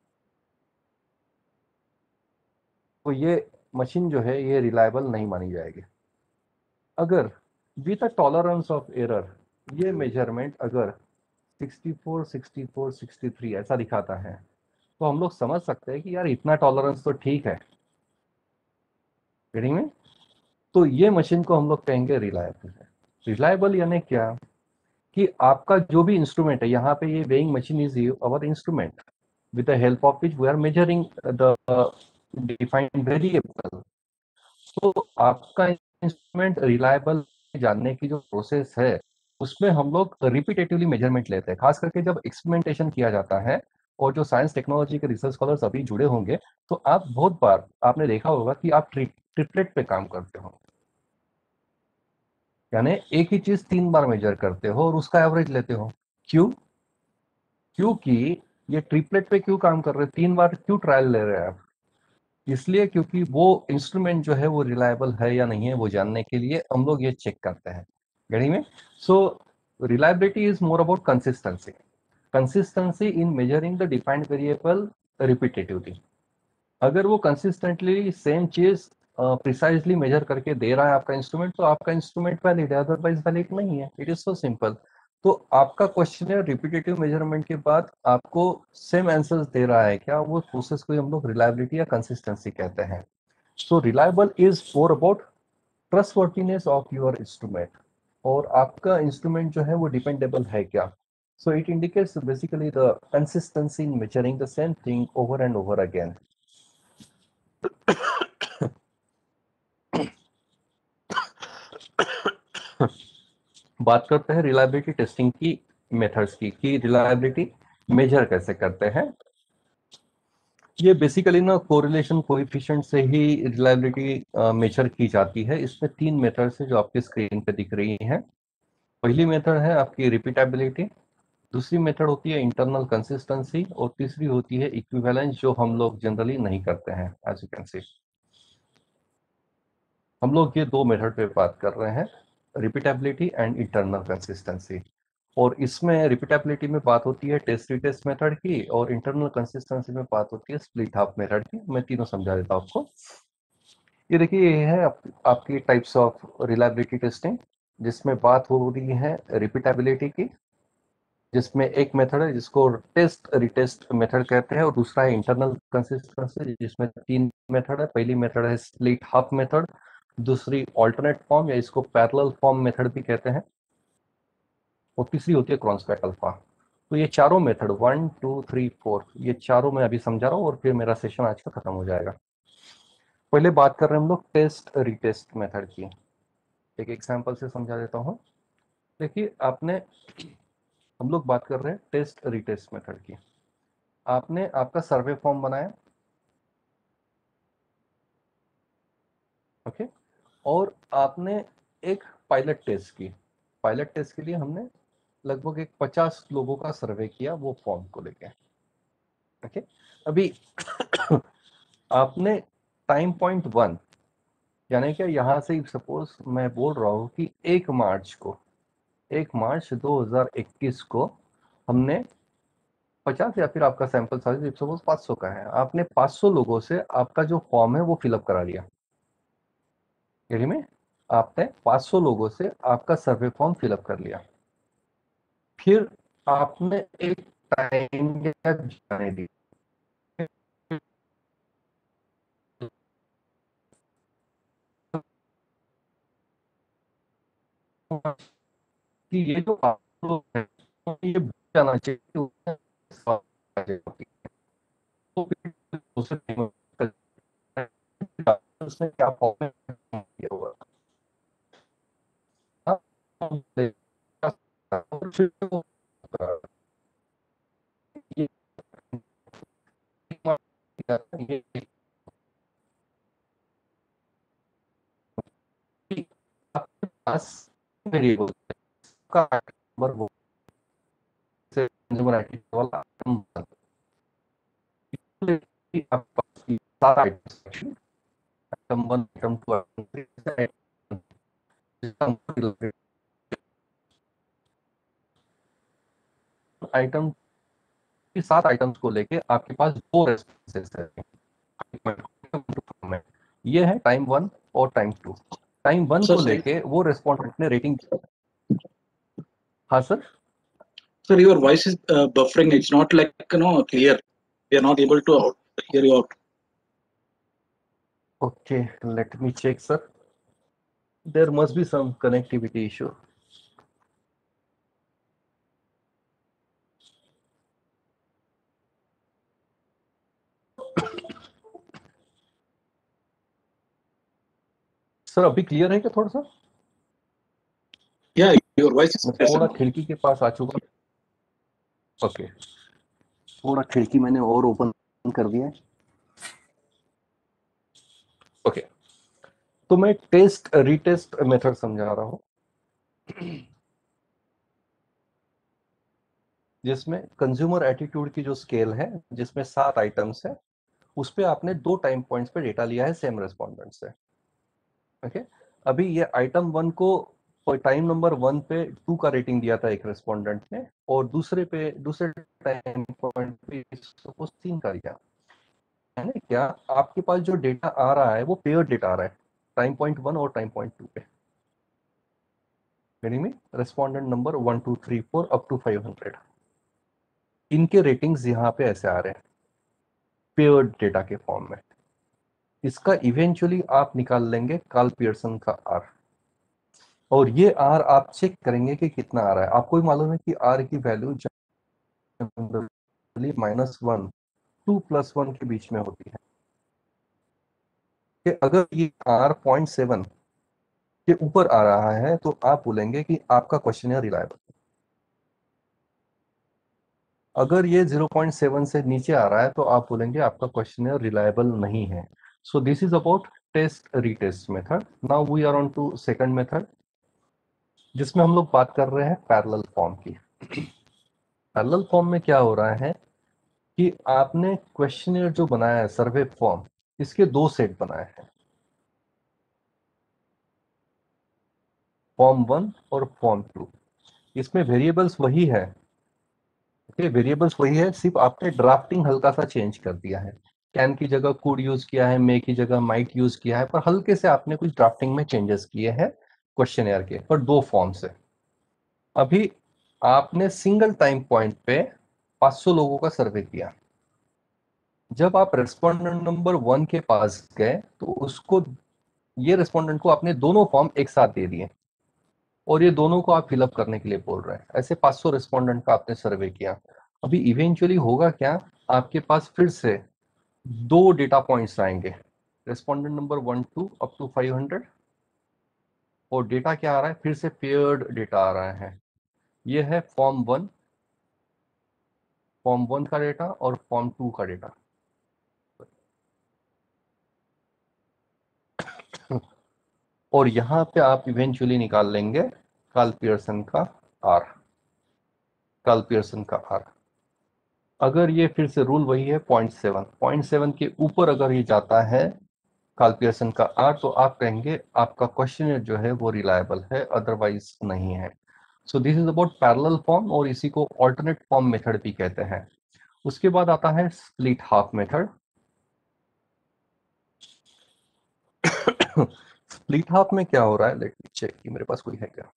तो ये मशीन जो है ये रिलायबल नहीं मानी जाएगी। अगर with a tolerance of error ये मेजरमेंट अगर 64, 64, 63 ऐसा दिखाता है, तो हम लोग समझ सकते हैं कि यार इतना टॉलरेंस तो ठीक है। रीडिंग में, तो ये मशीन को हम लोग कहेंगे रिलायबल है। रिलायबल यानी क्या कि आपका जो भी इंस्ट्रूमेंट है, यहाँ पे ये weighing machine is our instrument with the help of which we are measuring the defined variable। तो आपका इंस्ट्रूमेंट रिलायबल जानने की जो प्रोसेस है उसमें हम लोग रिपीटेटिवली मेजरमेंट लेते हैं, खास करके जब एक्सपेरिमेंटेशन किया जाता है। और जो साइंस टेक्नोलॉजी के रिसर्च स्कॉलर्स अभी जुड़े होंगे तो आप बहुत बार आपने देखा होगा कि आप ट्रिपलेट पे काम करते हो, यानी एक ही चीज 3 बार मेजर करते हो और उसका एवरेज लेते हो। क्यों? क्योंकि ये ट्रिपलेट पे क्यों काम कर रहे हैं, 3 बार क्यों ट्रायल ले रहे हैं आप? इसलिए क्योंकि वो इंस्ट्रूमेंट जो है वो रिलायबल है या नहीं है वो जानने के लिए हम लोग ये चेक करते हैं गणित में. So reliability is more about consistency in measuring the defined variable repetitively. अगर वो कंसिस्टेंटली सेम चीज प्रिसाइजली मेजर करके दे रहा है आपका इंस्ट्रूमेंट, तो आपका इंस्ट्रूमेंट वैलिड है, अदरवाइज वैलिड नहीं है. It is so simple. तो आपका क्वेश्चन है रिपीटेटिव मेजरमेंट के बाद आपको सेम आंसर्स दे रहा है क्या, वो प्रोसेस को हम लोग रिलायबिलिटी या कंसिस्टेंसी कहते हैं. So reliable is more about trustworthiness of your instrument, और आपका इंस्ट्रूमेंट जो है वो डिपेंडेबल है क्या. So it indicates basically the consistency in measuring the same thing over and over again. बात करते हैं रिलायबिलिटी टेस्टिंग की मेथड्स की, कि रिलायबिलिटी मेजर कैसे करते हैं. ये बेसिकली ना कोरिलेशन कोएफिशिएंट से ही रिलायबिलिटी मेजर की जाती है. इसमें 3 मेथड्स है जो आपकी स्क्रीन पे दिख रही हैं. पहली मेथड है आपकी रिपीटेबिलिटी, दूसरी मेथड होती है इंटरनल कंसिस्टेंसी, और तीसरी होती है इक्विवेलेंस, जो हम लोग जनरली नहीं करते हैं. एज यू कैन सी हम लोग ये 2 मेथड पे बात कर रहे हैं, रिपीटेबिलिटी एंड इंटरनल कंसिस्टेंसी. और इसमें रिपीटेबिलिटी में बात होती है टेस्ट रिटेस्ट मेथड की, और इंटरनल कंसिस्टेंसी में बात होती है स्प्लिट हाफ मेथड की. मैं तीनों समझा देता हूं आपको. ये देखिए, ये है आपकी टाइप्स ऑफ रिलायबिलिटी टेस्टिंग, जिसमें बात हो रही है रिपीटेबिलिटी की, जिसमें एक मेथड है जिसको टेस्ट रिटेस्ट मेथड कहते हैं, और दूसरा है इंटरनल कंसिस्टेंसी जिसमें 3 मेथड है. पहली मेथड है स्प्लिट हाफ मेथड, दूसरी ऑल्टरनेट फॉर्म या इसको पैरेलल फॉर्म मेथड भी कहते हैं, और तीसरी होती है क्रॉन्सपैट अल्फा. तो ये चारों मेथड 1 2 3 4 ये चारों मैं अभी समझा रहा हूँ, और फिर मेरा सेशन आज का खत्म हो जाएगा. पहले बात कर रहे हैं हम लोग टेस्ट रिटेस्ट मेथड की. एक एग्जांपल से समझा देता हूँ. देखिए, आपने हम लोग बात कर रहे हैं टेस्ट रिटेस्ट मेथड की. आपने आपका सर्वे फॉर्म बनाया, ओके, और आपने एक पायलट टेस्ट की. पायलट टेस्ट के लिए हमने लगभग एक 50 लोगों का सर्वे किया वो फॉर्म को लेके. ओके, अभी आपने टाइम पॉइंट 1, यानी कि यहाँ से सपोज मैं बोल रहा हूँ कि 1 मार्च 2021 को हमने 50, या फिर आपका सैंपल साइज सपोज 500 का है, आपने 500 लोगों से आपका जो फॉर्म है वो फिलअप करा लिया. यानी में आपने 500 लोगों से आपका सर्वे फॉर्म फिलअप कर लिया. फिर आपने एक टाइम गैप जाने दी कि ये जो आप लोग हैं, ये भूल जाना चाहिए कि तो फिर उसने क्या फॉर्म किया हुआ. हाँ, और फिर वो, ये आपके पास वेरिएबल का नंबर वो से कंज्यूमर आईडी वाला आपके पास 7 आइटम्स, आइटम 1 आइटम 2 आइटम की 7 आइटम्स को लेके आपके पास 2 रेस्पॉन्सेस है. ये है टाइम 1 और टाइम 2. टाइम 1 को लेके वो रेस्पॉन्डेंट ने रेटिंग. हाँ sir. Sir, your voice is buffering. It's not like clear. We are not able to hear you out. Okay, let me check, sir. There must be some connectivity issue. Sir अभी clear है क्या थोड़ा सा? Yeah, your voice is मैं थोड़ा खिड़की के पास आ चुका. ओके, थोड़ा खिड़की मैंने और ओपन कर दिया है. ओके, तो मैं टेस्ट रीटेस्ट मेथड समझा रहा हूं, जिसमें कंज्यूमर एटीट्यूड की जो स्केल है, जिसमें 7 आइटम्स है, उस पे आपने 2 टाइम पॉइंट्स पे डेटा लिया है सेम रेस्पोंडेंट से। ओके, अभी ये आइटम 1 को टाइम नंबर 1 पे 2 का रेटिंग दिया था एक रेस्पोंडेंट ने, और दूसरे टाइम पॉइंट पे सपोज 3 का दिया है ना। क्या आपके पास जो डेटा आ रहा है वो पेयर डेटा आ रहा है टाइम पॉइंट 1 और टाइम पॉइंट 2 पे। में रेस्पोंडेंट नंबर 1 2 3 4 अप टू 500, इनके रेटिंग्स यहाँ पे ऐसे आ रहे हैं पेयर्ड डेटा के फॉर्म में। इसका इवेंचुअली आप निकाल लेंगे कार्ल पियर्सन का आर, और ये आर आप चेक करेंगे कि कितना आ रहा है। आपको भी मालूम है कि आर की वैल्यू -1 2 + 1 के बीच में होती है कि अगर ये आर 0.7 के ऊपर आ रहा है तो आप बोलेंगे कि आपका क्वेश्चन रिलायबल। अगर ये 0.7 से नीचे आ रहा है तो आप बोलेंगे आपका क्वेश्चन रिलायबल नहीं है। So this is about test retest method. Now we are on to second method, जिसमें हम लोग बात कर रहे हैं पैरेलल फॉर्म की। पैरेलल फॉर्म में क्या हो रहा है कि आपने क्वेश्चनियर जो बनाया है सर्वे फॉर्म, इसके 2 सेट बनाए हैं, फॉर्म 1 और फॉर्म 2। इसमें वेरिएबल्स वही है, वेरिएबल्स वही है, सिर्फ आपने ड्राफ्टिंग हल्का सा चेंज कर दिया है। कैन की जगह कुड यूज किया है, मे की जगह माइट यूज किया है, पर हल्के से आपने कुछ ड्राफ्टिंग में चेंजेस किए हैं क्वेश्चनियर के, पर 2 फॉर्म से। अभी आपने सिंगल टाइम पॉइंट पे 500 लोगों का सर्वे किया। जब आप रेस्पोंडेंट नंबर 1 के पास गए तो उसको, ये रेस्पोंडेंट को आपने दोनों फॉर्म एक साथ दे दिए और ये दोनों को आप फिलअप करने के लिए बोल रहे हैं। ऐसे 500 रेस्पोंडेंट का आपने सर्वे किया। अभी इवेंचुअली होगा क्या, आपके पास फिर से 2 डेटा पॉइंट्स आएंगे, रेस्पोंडेंट नंबर 1 2 अप टू 500, और डेटा क्या आ रहा है, फिर से पेयर्ड डेटा आ रहा है। ये है फॉर्म 1 का डेटा और फॉर्म 2 का डेटा। और यहाँ पे आप इवेंचुअली निकाल लेंगे कार्ल पियर्सन का आर। कार्ल पियर्सन का आर, अगर ये फिर से रूल वही है 0.7 के ऊपर अगर ये जाता है कार्ल पियर्सन का आर, तो आप कहेंगे आपका क्वेश्चन जो है वो रिलायबल है, अदरवाइज नहीं है। So this is about parallel form, और इसी को ऑल्टरनेट फॉर्म मेथड भी कहते हैं। उसके बाद आता है split half method. Split half में क्या हो रहा है, लेट मी चेक कि मेरे पास कोई है क्या।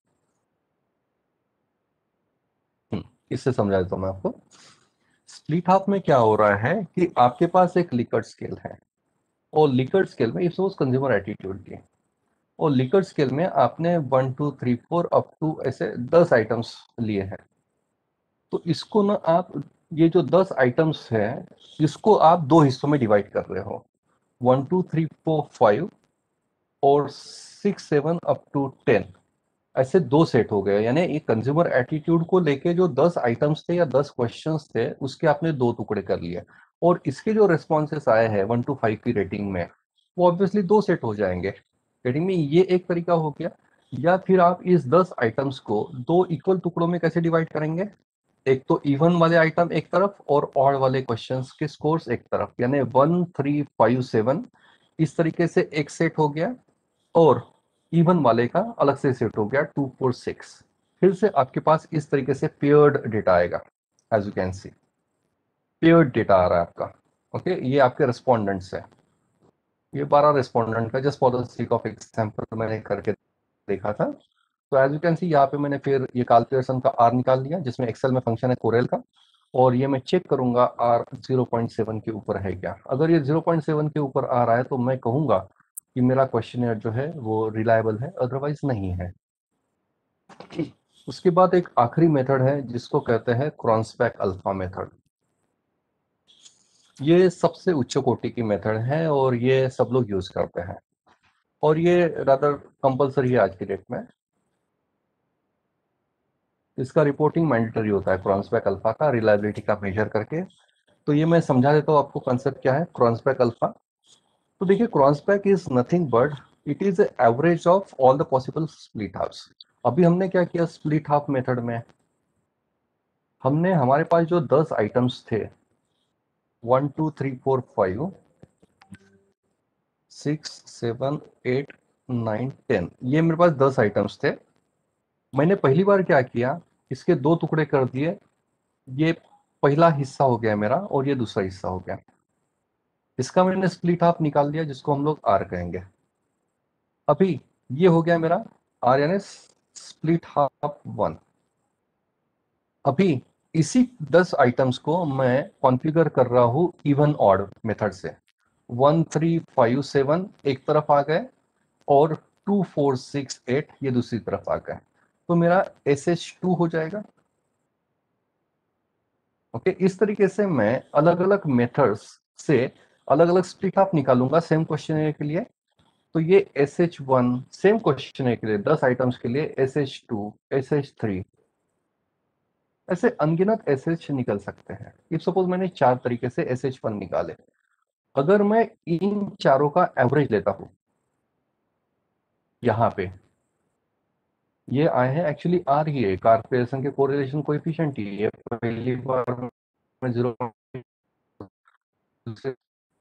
इससे समझा देता हूं मैं आपको। स्प्लिट हाफ में क्या हो रहा है कि आपके पास एक लिकर्ट स्केल है, और लिकर्ट स्केल में सपोज कंज्यूमर एटीट्यूड की, और लिकर्ट स्केल में आपने 1 2 3 4 अप टू ऐसे 10 आइटम्स लिए हैं। तो इसको ना आप, ये जो 10 आइटम्स है, इसको आप 2 हिस्सों में डिवाइड कर रहे हो, 1 2 3 4 5 और 6 7 अप टू 10, ऐसे 2 सेट हो गए। यानी एक कंज्यूमर एटीट्यूड को लेके जो 10 आइटम्स थे या 10 क्वेश्चंस थे, उसके आपने 2 टुकड़े कर लिए, और इसके जो रेस्पॉन्सेस आए हैं 1 to 5 की रेटिंग में, वो ऑब्वियसली 2 सेट हो जाएंगे रेटिंग में। ये एक तरीका हो गया। या फिर आप इस 10 आइटम्स को 2 इक्वल टुकड़ों में कैसे डिवाइड करेंगे, एक तो इवन वाले आइटम एक तरफ और ऑड वाले क्वेश्चंस के स्कोर्स एक तरफ, यानी 1 3 5 7 इस तरीके से एक सेट हो गया, और इवन वाले का अलग से सेट हो गया 2 4 6। फिर से आपके पास इस तरीके से पेयर्ड डेटा आएगा, as you can see paired data आ रहा है आपका। ओके, ये आपके रेस्पोंडेंट्स है, ये 12 रेस्पोंडेंट का, just for the sake of example मैंने करके देखा था। तो एज यू कैन सी यहाँ पे मैंने फिर ये कार्ल पियर्सन का आर निकाल लिया, जिसमें एक्सेल में फंक्शन है कोरेल का, और ये मैं चेक करूंगा आर 0.7 के ऊपर है क्या। अगर ये 0.7 के ऊपर आ रहा है तो मैं कहूंगा कि मेरा क्वेश्चन जो है वो रिलायबल है, अदरवाइज नहीं है। उसके बाद एक आखिरी मेथड है जिसको कहते हैं क्रॉन्सबैक अल्फा मेथड। ये सबसे उच्च कोटि की मेथड है और ये सब लोग यूज करते हैं, और ये रादर कंपलसरी है आज की डेट में। इसका रिपोर्टिंग मैंडेटरी होता है क्रॉन्सबैक अल्फा का, रिलायबिलिटी का मेजर करके। तो ये मैं समझा देता हूँ आपको कंसेप्ट क्या है क्रॉन्सबैक अल्फा। तो देखिए, Cronbach is nothing but it is average of all the possible split halves. अभी हमने क्या किया स्प्लिट हाफ मेथड में, हमने हमारे पास जो 10 आइटम्स थे 1 2 3 4 5, 6, 7, 8, 9, 10, ये मेरे पास 10 आइटम्स थे। मैंने पहली बार क्या किया, इसके 2 टुकड़े कर दिए। ये पहला हिस्सा हो गया मेरा और ये दूसरा हिस्सा हो गया। इसका मैंने स्प्लिट हाफ निकाल दिया, जिसको हम लोग आर कहेंगे। अभी ये हो गया मेरा आर यानी स्प्लिट हाफ 1। अभी इसी 10 आइटम्स को मैं कॉन्फ़िगर कर रहा हूँ इवन ऑड मेथड से। 1, 3, 5, 7 एक तरफ आ गए और 2, 4, 6, 8 ये दूसरी तरफ आ गए, तो मेरा SH2 हो जाएगा। ओके, इस तरीके से मैं अलग अलग मेथड्स से अलग अलग स्प्लिट हाफ निकालूंगा सेम क्वेश्चन के लिए। तो ये SH1 सेम क्वेश्चन के लिए 10 आइटम्स के लिए SH2, SH3, ऐसे अनगिनत SH निकल सकते हैं। इफ सपोज मैंने 4 तरीके से SH1 निकाले, अगर मैं इन चारों का एवरेज लेता हूं, यहाँ पे ये आए हैं एक्चुअली आर ही है, कार्पेशन के कोरिलेशन कोएफिशिएंट ही है। पहली बार में 0, दूसरे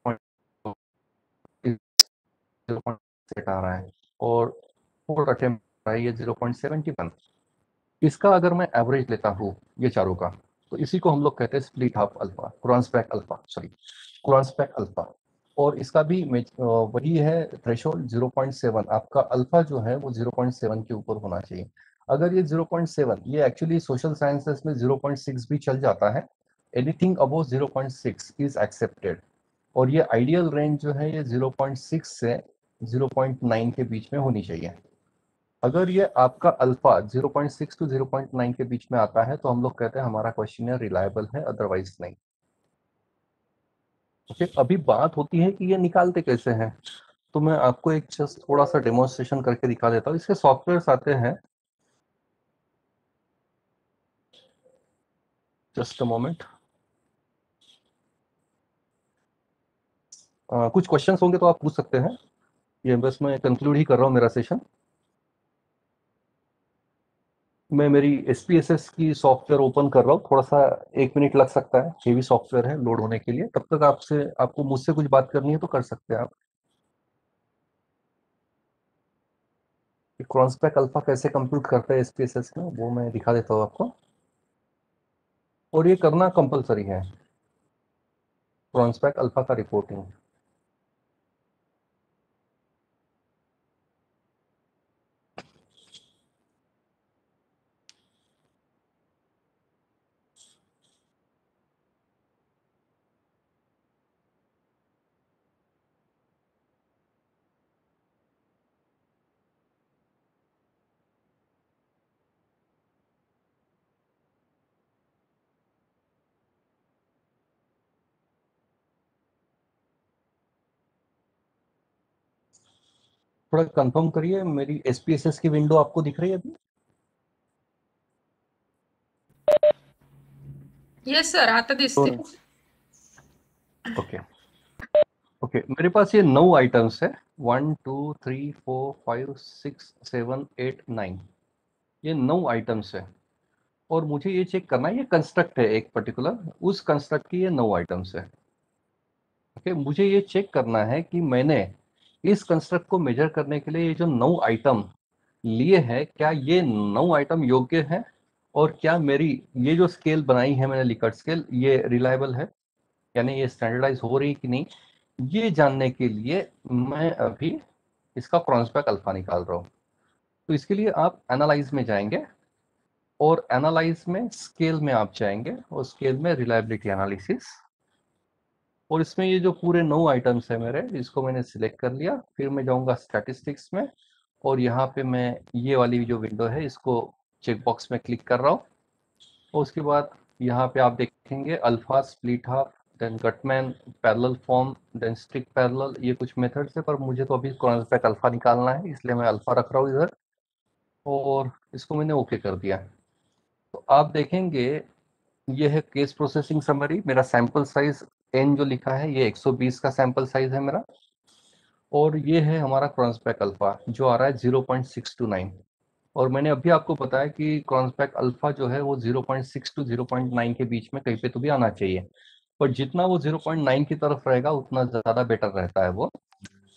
0.8 आ रहा है और फोर्थ अटेम्प्ट है ये 0.71। इसका अगर मैं एवरेज लेता हूँ ये चारों का, तो इसी को हम लोग कहते हैं split half alpha, Cronbach alpha, sorry Cronbach alpha. और इसका भी वही है थ्रेशोल्ड 0.7। आपका अल्फा जो है वो 0.7 के ऊपर होना चाहिए। अगर ये 0.7, ये एक्चुअली सोशल साइंसेस में 0.6 भी चल जाता है। Anything above 0.6 is accepted. और ये आइडियल रेंज जो है ये 0.6 से 0.9 के बीच में होनी चाहिए। अगर ये आपका अल्फा 0.6 टू 0.9 के बीच में आता है तो हम लोग कहते हैं हमारा क्वेश्चन रिलायबल है, अदरवाइज नहीं। ओके, अभी बात होती है कि ये निकालते कैसे हैं। तो मैं आपको एक जस्ट थोड़ा सा डेमोन्स्ट्रेशन करके दिखा देता हूँ। इसके सॉफ्टवेयर्स आते हैं, जस्ट अ मोमेंट। कुछ क्वेश्चंस होंगे तो आप पूछ सकते हैं। ये बस मैं कंक्लूड ही कर रहा हूँ मेरा सेशन। मैं मेरी SPSS की सॉफ्टवेयर ओपन कर रहा हूँ, थोड़ा सा 1 मिनट लग सकता है, हेवी सॉफ्टवेयर है लोड होने के लिए। तब तक आपको मुझसे कुछ बात करनी है तो कर सकते हैं आप। क्रॉन्सबैक अल्फा कैसे कंप्यूट करता है SPSS में, वो मैं दिखा देता हूँ आपको। और ये करना कंपलसरी है, क्रॉन्सबैक अल्फा का रिपोर्टिंग। थोड़ा कंफर्म करिए, मेरी SPSS की विंडो आपको दिख रही है अभी? येस सर, आता दिसते. ओके ओके, मेरे पास ये 9 आइटम्स है, 1, 2, 3, 4, 5, 6, 7, 8, 9, ये 9 आइटम्स है। और मुझे ये चेक करना है, ये कंस्ट्रक्ट है एक पर्टिकुलर, उस कंस्ट्रक्ट की ये 9 आइटम्स है। ओके, मुझे ये चेक करना है कि मैंने इस कंस्ट्रक्ट को मेजर करने के लिए ये जो 9 आइटम लिए हैं, क्या ये 9 आइटम योग्य है, और क्या मेरी ये जो स्केल बनाई है मैंने लिकर्ट स्केल, ये रिलायबल है, यानी ये स्टैंडर्डाइज हो रही कि नहीं। ये जानने के लिए मैं अभी इसका क्रॉन्सबैक अल्फा निकाल रहा हूँ। तो इसके लिए आप एनालाइज में जाएंगे और एनालाइज में स्केल में आप जाएंगे और स्केल में रिलायबिलिटी एनालिसिस। और इसमें ये जो पूरे 9 आइटम्स है मेरे, इसको मैंने सिलेक्ट कर लिया। फिर मैं जाऊंगा स्टैटिस्टिक्स में और यहाँ पे मैं ये वाली जो विंडो है इसको चेक बॉक्स में क्लिक कर रहा हूँ। और उसके बाद यहाँ पे आप देखेंगे alpha, split half, then Guttman, parallel form, then strict parallel, ये कुछ मेथड्स है। पर मुझे तो अभी क्रॉन्सबैक अल्फा निकालना है, इसलिए मैं अल्फा रख रहा हूँ इधर और इसको मैंने ओके कर दिया। तो आप देखेंगे ये है केस प्रोसेसिंग समरी। मेरा सैंपल साइज n जो लिखा है ये 120 का सैंपल साइज है मेरा। और ये है हमारा क्रॉन्सबैक अल्फा जो आ रहा है 0.629। और मैंने अभी आपको बताया कि क्रॉन्सबैक अल्फा जो है वो 0.6 टू 0.9 के बीच में कहीं पे तो भी आना चाहिए। पर जितना वो 0.9 की तरफ रहेगा उतना ज़्यादा बेटर रहता है वो।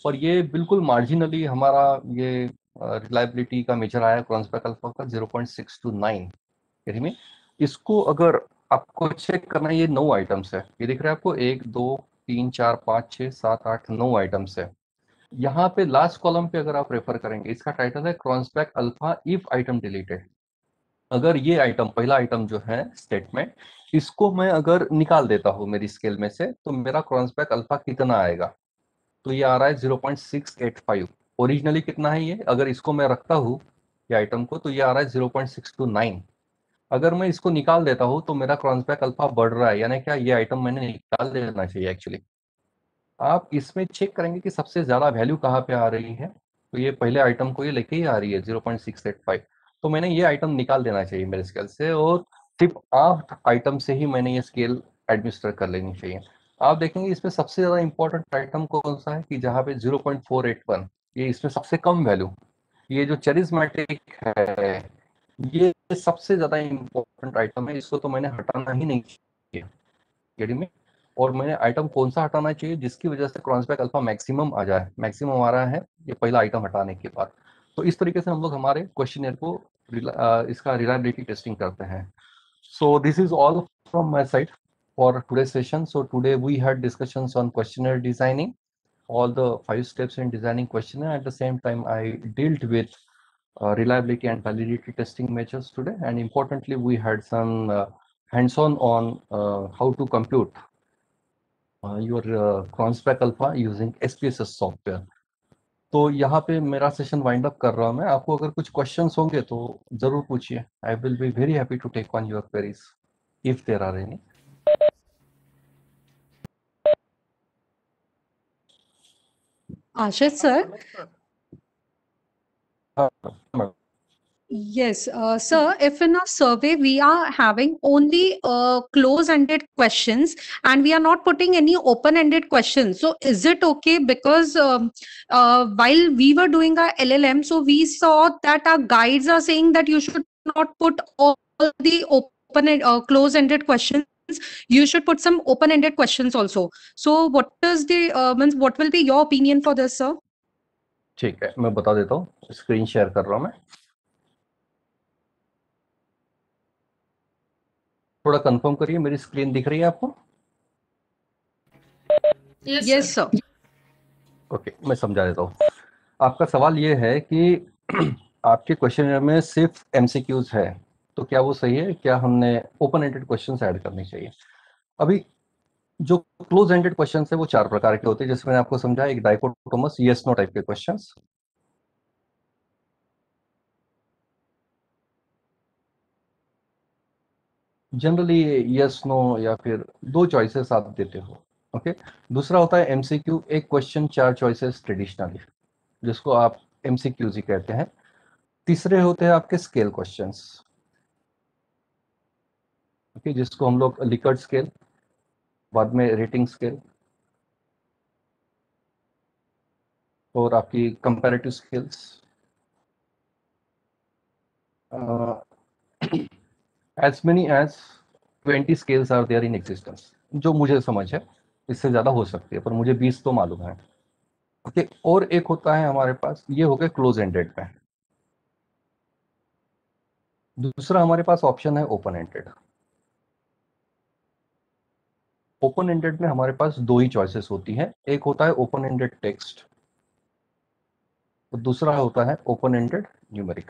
और ये बिल्कुल मार्जिनली हमारा ये रिलायबिलिटी का मेजर आया क्रॉन्सबैक अल्फा का 0.629। यानी में इसको अगर आपको चेक करना है, ये 9 आइटम्स है, ये दिख रहा है आपको, 1 2 3 4 5 6 7 8 9 आइटम्स है। यहाँ पे लास्ट कॉलम पे अगर आप रेफर करेंगे, इसका टाइटल है Cronbach alpha if item deleted. अगर ये आइटम, पहला आइटम जो है स्टेटमेंट, इसको मैं अगर निकाल देता हूँ मेरी स्केल में से, तो मेरा क्रॉन्सबैक अल्फा कितना आएगा? तो ये आ रहा है 0.685। ओरिजिनली कितना है ये? अगर इसको मैं रखता हूँ ये आइटम को, तो ये आ रहा है 0.629। अगर मैं इसको निकाल देता हूँ तो मेरा क्रॉन्सबैक अल्फा बढ़ रहा है, यानी क्या ये आइटम मैंने निकाल देना चाहिए एक्चुअली। आप इसमें चेक करेंगे कि सबसे ज्यादा वैल्यू कहाँ पे आ रही है, तो ये पहले आइटम को ये लेके ही आ रही है 0.685। तो मैंने ये आइटम निकाल देना चाहिए मेरे स्केल से, और सिर्फ 8 आइटम से ही मैंने ये स्केल एडमिनिस्टर कर लेनी चाहिए। आप देखेंगे इसमें सबसे ज्यादा इंपॉर्टेंट आइटम कौन सा है, कि जहाँ पे 0.481, ये इसमें सबसे कम वैल्यू, ये जो चेरिस्मेटिक है, ये सबसे ज्यादा इंपॉर्टेंट आइटम है, इसको तो मैंने हटाना ही नहीं चाहिए केडी में। और मैंने आइटम कौन सा हटाना चाहिए जिसकी वजह से क्रॉन्सबैक अल्फा मैक्सिमम आ जाए, मैक्सिमम आ रहा है ये पहला आइटम हटाने के बाद। तो इस तरीके से हम लोग हमारे क्वेश्चनर को इसका रिलायबिलिटी टेस्टिंग करते हैं। So this is all from my side for today session. So today we had discussions on questionnaire designing, all the 5 steps in designing questionnaire. At the same time, I dealt with reliability and validity testing measures today, and importantly we had some hands-on on how to compute your Cronbach alpha using SPSS software. तो यहाँ पे मेरा session wind up कर रहा हूँ मैं। आपको अगर कुछ क्वेश्चंस होंगे तो जरूर पूछिए। I will be very happy to take on your queries if there are any. Ashish sir, हाँ, yes, sir, if in a survey we are having only close-ended questions and we are not putting any open-ended questions, so is it okay? Because while we were doing our LLM, so we saw that our guides are saying that you should not put all the open and close-ended questions. You should put some open-ended questions also. So what is the means? What will be your opinion for this, sir? ठीक है, मैं बता देता हूँ, screen share कर रहा हूँ मैं। थोड़ा कंफर्म करिए, मेरी स्क्रीन दिख रही है आपको? Yes, sir. ओके, मैं समझा देता हूँ। आपका सवाल ये है कि आपके क्वेश्चन में सिर्फ एमसीक्यूज है, तो क्या वो सही है? क्या हमने ओपन एंडेड क्वेश्चंस ऐड करने चाहिए? अभी जो क्लोज एंडेड क्वेश्चंस है वो 4 प्रकार के होते हैं, जैसे मैंने आपको समझा। एक डाइकोटोमस यस नो टाइप के क्वेश्चंस, जनरली यस नो या फिर 2 चॉइसेस आप देते हो। ओके, दूसरा होता है एमसीक्यू, एक क्वेश्चन 4 चॉइसेस ट्रेडिशनली, जिसको आप एमसीक्यूज ही कहते हैं। तीसरे होते हैं आपके स्केल क्वेश्चंस, ओके, जिसको हम लोग लिकर्ट स्केल, बाद में रेटिंग स्केल, और आपकी comparative skills, as many as 20 scales are there in existence, जो मुझे समझ है। इससे ज़्यादा हो सकती है, पर मुझे 20 तो मालूम है। ओके, और एक होता है हमारे पास, ये हो गया क्लोज एंडेड में। दूसरा हमारे पास ऑप्शन है ओपन एंडेड। ओपन एंडेड में हमारे पास 2 ही चॉइसेस होती हैं, एक होता है ओपन एंडेड टेक्स्ट, और दूसरा होता है ओपन एंडेड न्यूमेरिक।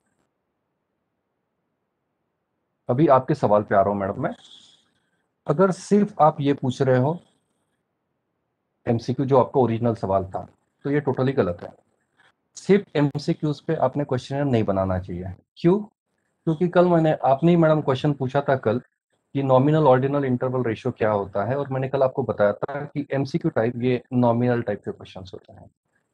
अभी आपके सवाल पे आ रहा हूं मैडम मैं। अगर सिर्फ आप ये पूछ रहे हो एमसीक्यू, जो आपका ओरिजिनल सवाल था, तो ये टोटली गलत है। सिर्फ एमसीक्यूज पे आपने क्वेश्चन नहीं बनाना चाहिए। क्यों? क्योंकि कल मैंने, आपने ही मैडम क्वेश्चन पूछा था कल कि नॉमिनल ऑर्डिनल इंटरवल रेशियो क्या होता है, और मैंने कल आपको बताया था कि एमसीक्यू टाइप ये नॉमिनल टाइप के क्वेश्चंस होते हैं,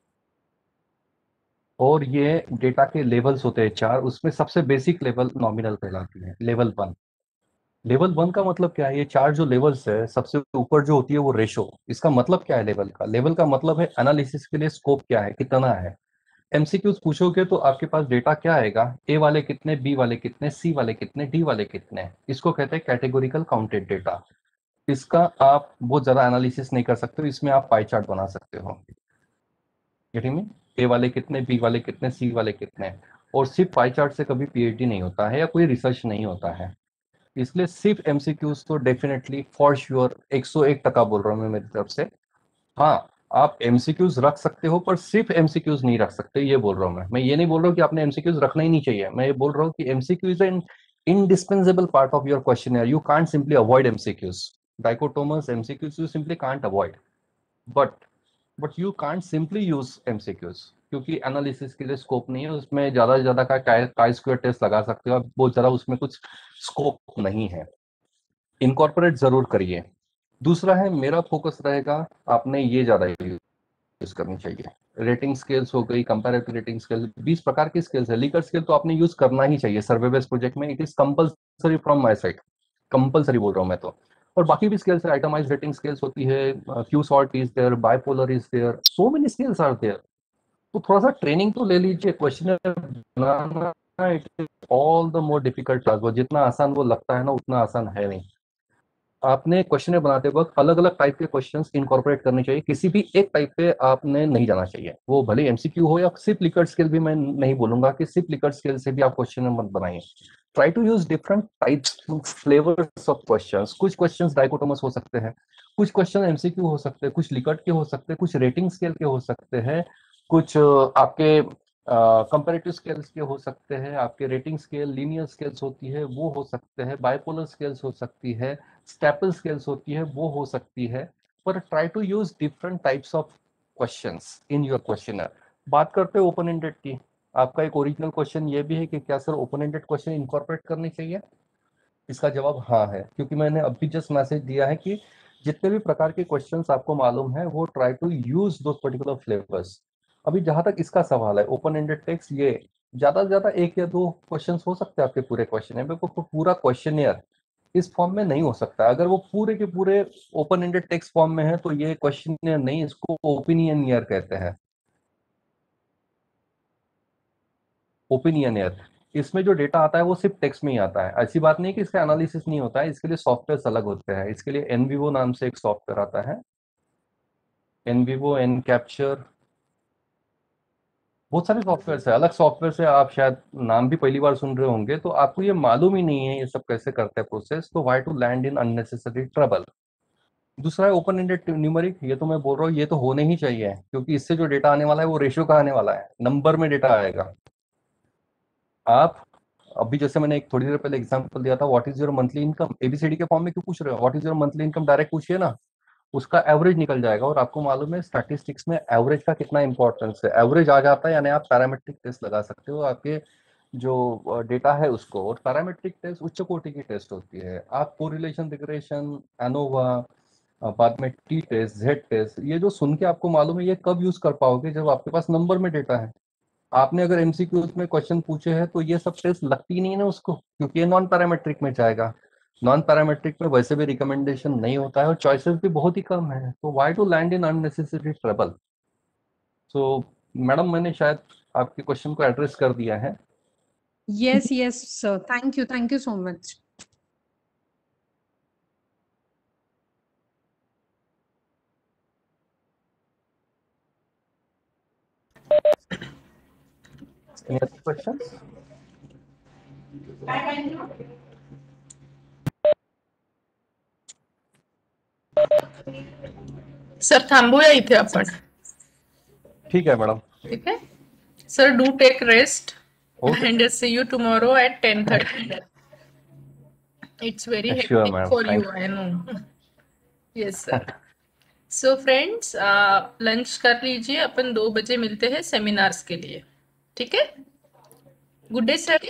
और ये डेटा के लेवल्स होते हैं 4, उसमें सबसे बेसिक लेवल नॉमिनल कहलाती है, लेवल 1। लेवल 1 का मतलब क्या है? ये 4 जो लेवल्स है, सबसे ऊपर जो होती है वो रेशो। इसका मतलब क्या है लेवल का? लेवल का मतलब है एनालिसिस के लिए स्कोप क्या है, कितना है। एमसीक्यूज पूछोगे तो आपके पास डेटा क्या आएगा, ए वाले कितने, बी वाले कितने, सी वाले कितने, डी वाले कितने। इसको कहते हैं कैटेगोरिकल काउंटेड डेटा। इसका आप बहुत ज्यादा एनालिसिस नहीं कर सकते हो, इसमें आप पाई चार्ट बना सकते हो। Getting me? ए वाले कितने, बी वाले कितने, सी वाले कितने। और सिर्फ पाई चार्ट से कभी पीएचडी नहीं होता है या कोई रिसर्च नहीं होता है। इसलिए सिर्फ एमसीक्यूज तो डेफिनेटली फॉर श्योर 101% बोल रहा हूँ मैं मेरी तरफ से। हाँ, आप एमसीक्यूज रख सकते हो पर सिर्फ एमसीक्यूज नहीं रख सकते, ये बोल रहा हूँ मैं ये नहीं बोल रहा हूँ कि आपने एमसीक्यूज रखना ही नहीं चाहिए। मैं ये बोल रहा हूँ कि MCQ is an indispensable part of your questionnaire. You can't simply avoid MCQs. Dichotomous MCQs you simply can't avoid. But you can't simply use MCQs क्योंकि एनालिसिस के लिए स्कोप नहीं है उसमें। ज्यादा से ज्यादा का काई स्क्वायर टेस्ट लगा सकते हो आप, बहुत ज्यादा उसमें कुछ स्कोप नहीं है। इनकॉर्पोरेट जरूर करिए। दूसरा है, मेरा फोकस रहेगा आपने ये ज्यादा यूज करनी चाहिए। रेटिंग स्केल्स हो गई, कंपैरेटिव रेटिंग स्केल, 20 प्रकार की स्केल्स है। लीकर स्केल तो आपने यूज करना ही चाहिए सर्वे बेस्ड प्रोजेक्ट में। It is compulsory from my side, compulsory बोल रहा हूँ मैं तो। और बाकी भी स्केल्स है, आइटमाइज रेटिंग स्केल्स होती है, Q sort is there, bipolar is there, so many scales are there. तो थोड़ा सा ट्रेनिंग तो ले लीजिए। क्वेश्चन बनाना it is all the more difficult task. वो जितना आसान वो लगता है ना उतना आसान है नहीं। आपने क्वेश्चन बनाते वक्त अलग अलग टाइप के क्वेश्चंस इनकॉर्पोरेट करने चाहिए। किसी भी एक टाइप पे आपने नहीं जाना चाहिए, वो भले एमसीक्यू हो या सिर्फ लिकर्ट स्केल भी। मैं नहीं बोलूंगा कि सिर्फ लिकर्ट स्केल से भी आप क्वेश्चन मत बनाइए। Try to use different types flavours of questions. कुछ क्वेश्चंस डाइकोटोमस हो सकते हैं, कुछ क्वेश्चन एमसीक्यू हो सकते हैं, कुछ लिकर्ट के हो सकते हैं, कुछ रेटिंग स्केल के हो सकते हैं, कुछ आपके कंपैरेटिव स्केल्स के हो सकते हैं, आपके रेटिंग स्केल लीनियर स्केल्स होती है वो हो सकते हैं, बाइपोलर स्केल्स हो सकती है, स्टेपल स्केल्स होती है वो हो सकती है। पर try to use different types of questions in your questionnaire. बात करते हैं ओपन एंडेड की। आपका एक ओरिजिनल क्वेश्चन ये भी है कि क्या sir open ended question incorporate करनी चाहिए? इसका जवाब हाँ है, क्योंकि मैंने अभी जस्ट मैसेज दिया है कि जितने भी प्रकार के क्वेश्चंस आपको मालूम है वो try to use those particular flavours. अभी जहां तक इसका सवाल है ओपन एंडेड टेक्स्ट, ये ज्यादा से ज्यादा 1 या 2 क्वेश्चंस हो सकते हैं आपके पूरे क्वेश्चन में। पूरा क्वेश्चनियर इस फॉर्म में नहीं हो सकता। अगर वो पूरे के पूरे ओपन एंडेड टेक्स्ट फॉर्म में है तो ये क्वेश्चनियर नहीं, इसको ओपिनियनियर कहते हैं। ओपिनियनियर, इसमें जो डेटा आता है वो सिर्फ टेक्स्ट में ही आता है। ऐसी बात नहीं कि इसका एनालिसिस नहीं होता है, इसके लिए सॉफ्टवेयर अलग होते हैं। इसके लिए एनविवो नाम से एक सॉफ्टवेयर आता है, एनविवो, एन कैप्चर, बहुत सारे सॉफ्टवेयर है। अलग सॉफ्टवेयर से आप शायद नाम भी पहली बार सुन रहे होंगे, तो आपको ये मालूम ही नहीं है ये सब कैसे करते हैं प्रोसेस, तो why to land in unnecessary trouble. दूसरा है ओपन एंडेड न्यूमेरिक। ये तो मैं बोल रहा हूँ ये तो होने ही चाहिए, क्योंकि इससे जो डेटा आने वाला है वो रेशियो का आने वाला है, नंबर में डेटा आएगा। आप अभी जैसे मैंने एक थोड़ी देर पहले एग्जांपल दिया था, what is your monthly income, A B C D के फॉर्म में क्यों पूछ रहे हो? What is your monthly income direct पूछिए ना, उसका एवरेज निकल जाएगा। और आपको मालूम है स्टैटिस्टिक्स में एवरेज का कितना इंपॉर्टेंस है। एवरेज आ जाता है यानी आप पैरामेट्रिक टेस्ट लगा सकते हो आपके जो डेटा है उसको। और पैरामेट्रिक टेस्ट उच्च कोटि की टेस्ट होती है। आप कोरिलेशन, रिग्रेशन, एनोवा, बाद में टी टेस्ट, जेड टेस्ट, ये जो सुन के आपको मालूम है, ये कब यूज कर पाओगे? जब आपके पास नंबर में डेटा है। आपने अगर एमसीक्यूज में क्वेश्चन पूछे हैं तो ये सब टेस्ट लगती नहीं ना उसको, क्योंकि ये नॉन पैरामेट्रिक में जाएगा। नॉन पैरामेट्रिक में वैसे भी रिकमेंडेशन नहीं होता है और चॉइसेस भी बहुत ही कम है, तो why to land in unnecessary trouble. So madam, मैंने शायद आपके क्वेश्चन को एड्रेस कर दिया है। Yes, yes, sir. Thank you so much. Any other questions? Sir थांबूया इथे आपण. ठीक है मैडम. ठीक है sir, do take rest Okay. and see you tomorrow at 10:30. It's very Sure, hectic ma'am. for you, Thank I know. Yes sir. So friends, lunch कर लीजिए. अपन 2 बजे मिलते हैं सेमिनार्स के लिए. ठीक है? Good day sir.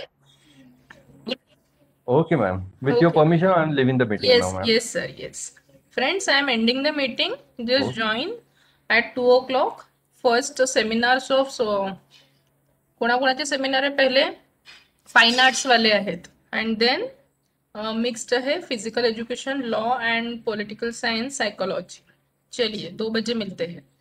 Okay, ma'am. With your Okay. permission, I'm leaving the meeting now, Yes, ma'am. yes sir, yes. Friends, I am ending the meeting. Just Okay. join at 2 o'clock. First seminars of कोणाकोणाचे seminar आहे? पहिले fine arts वाले आहेत, and then mixed है physical education, law and political science, psychology. चलिए 2 बजे मिलते हैं.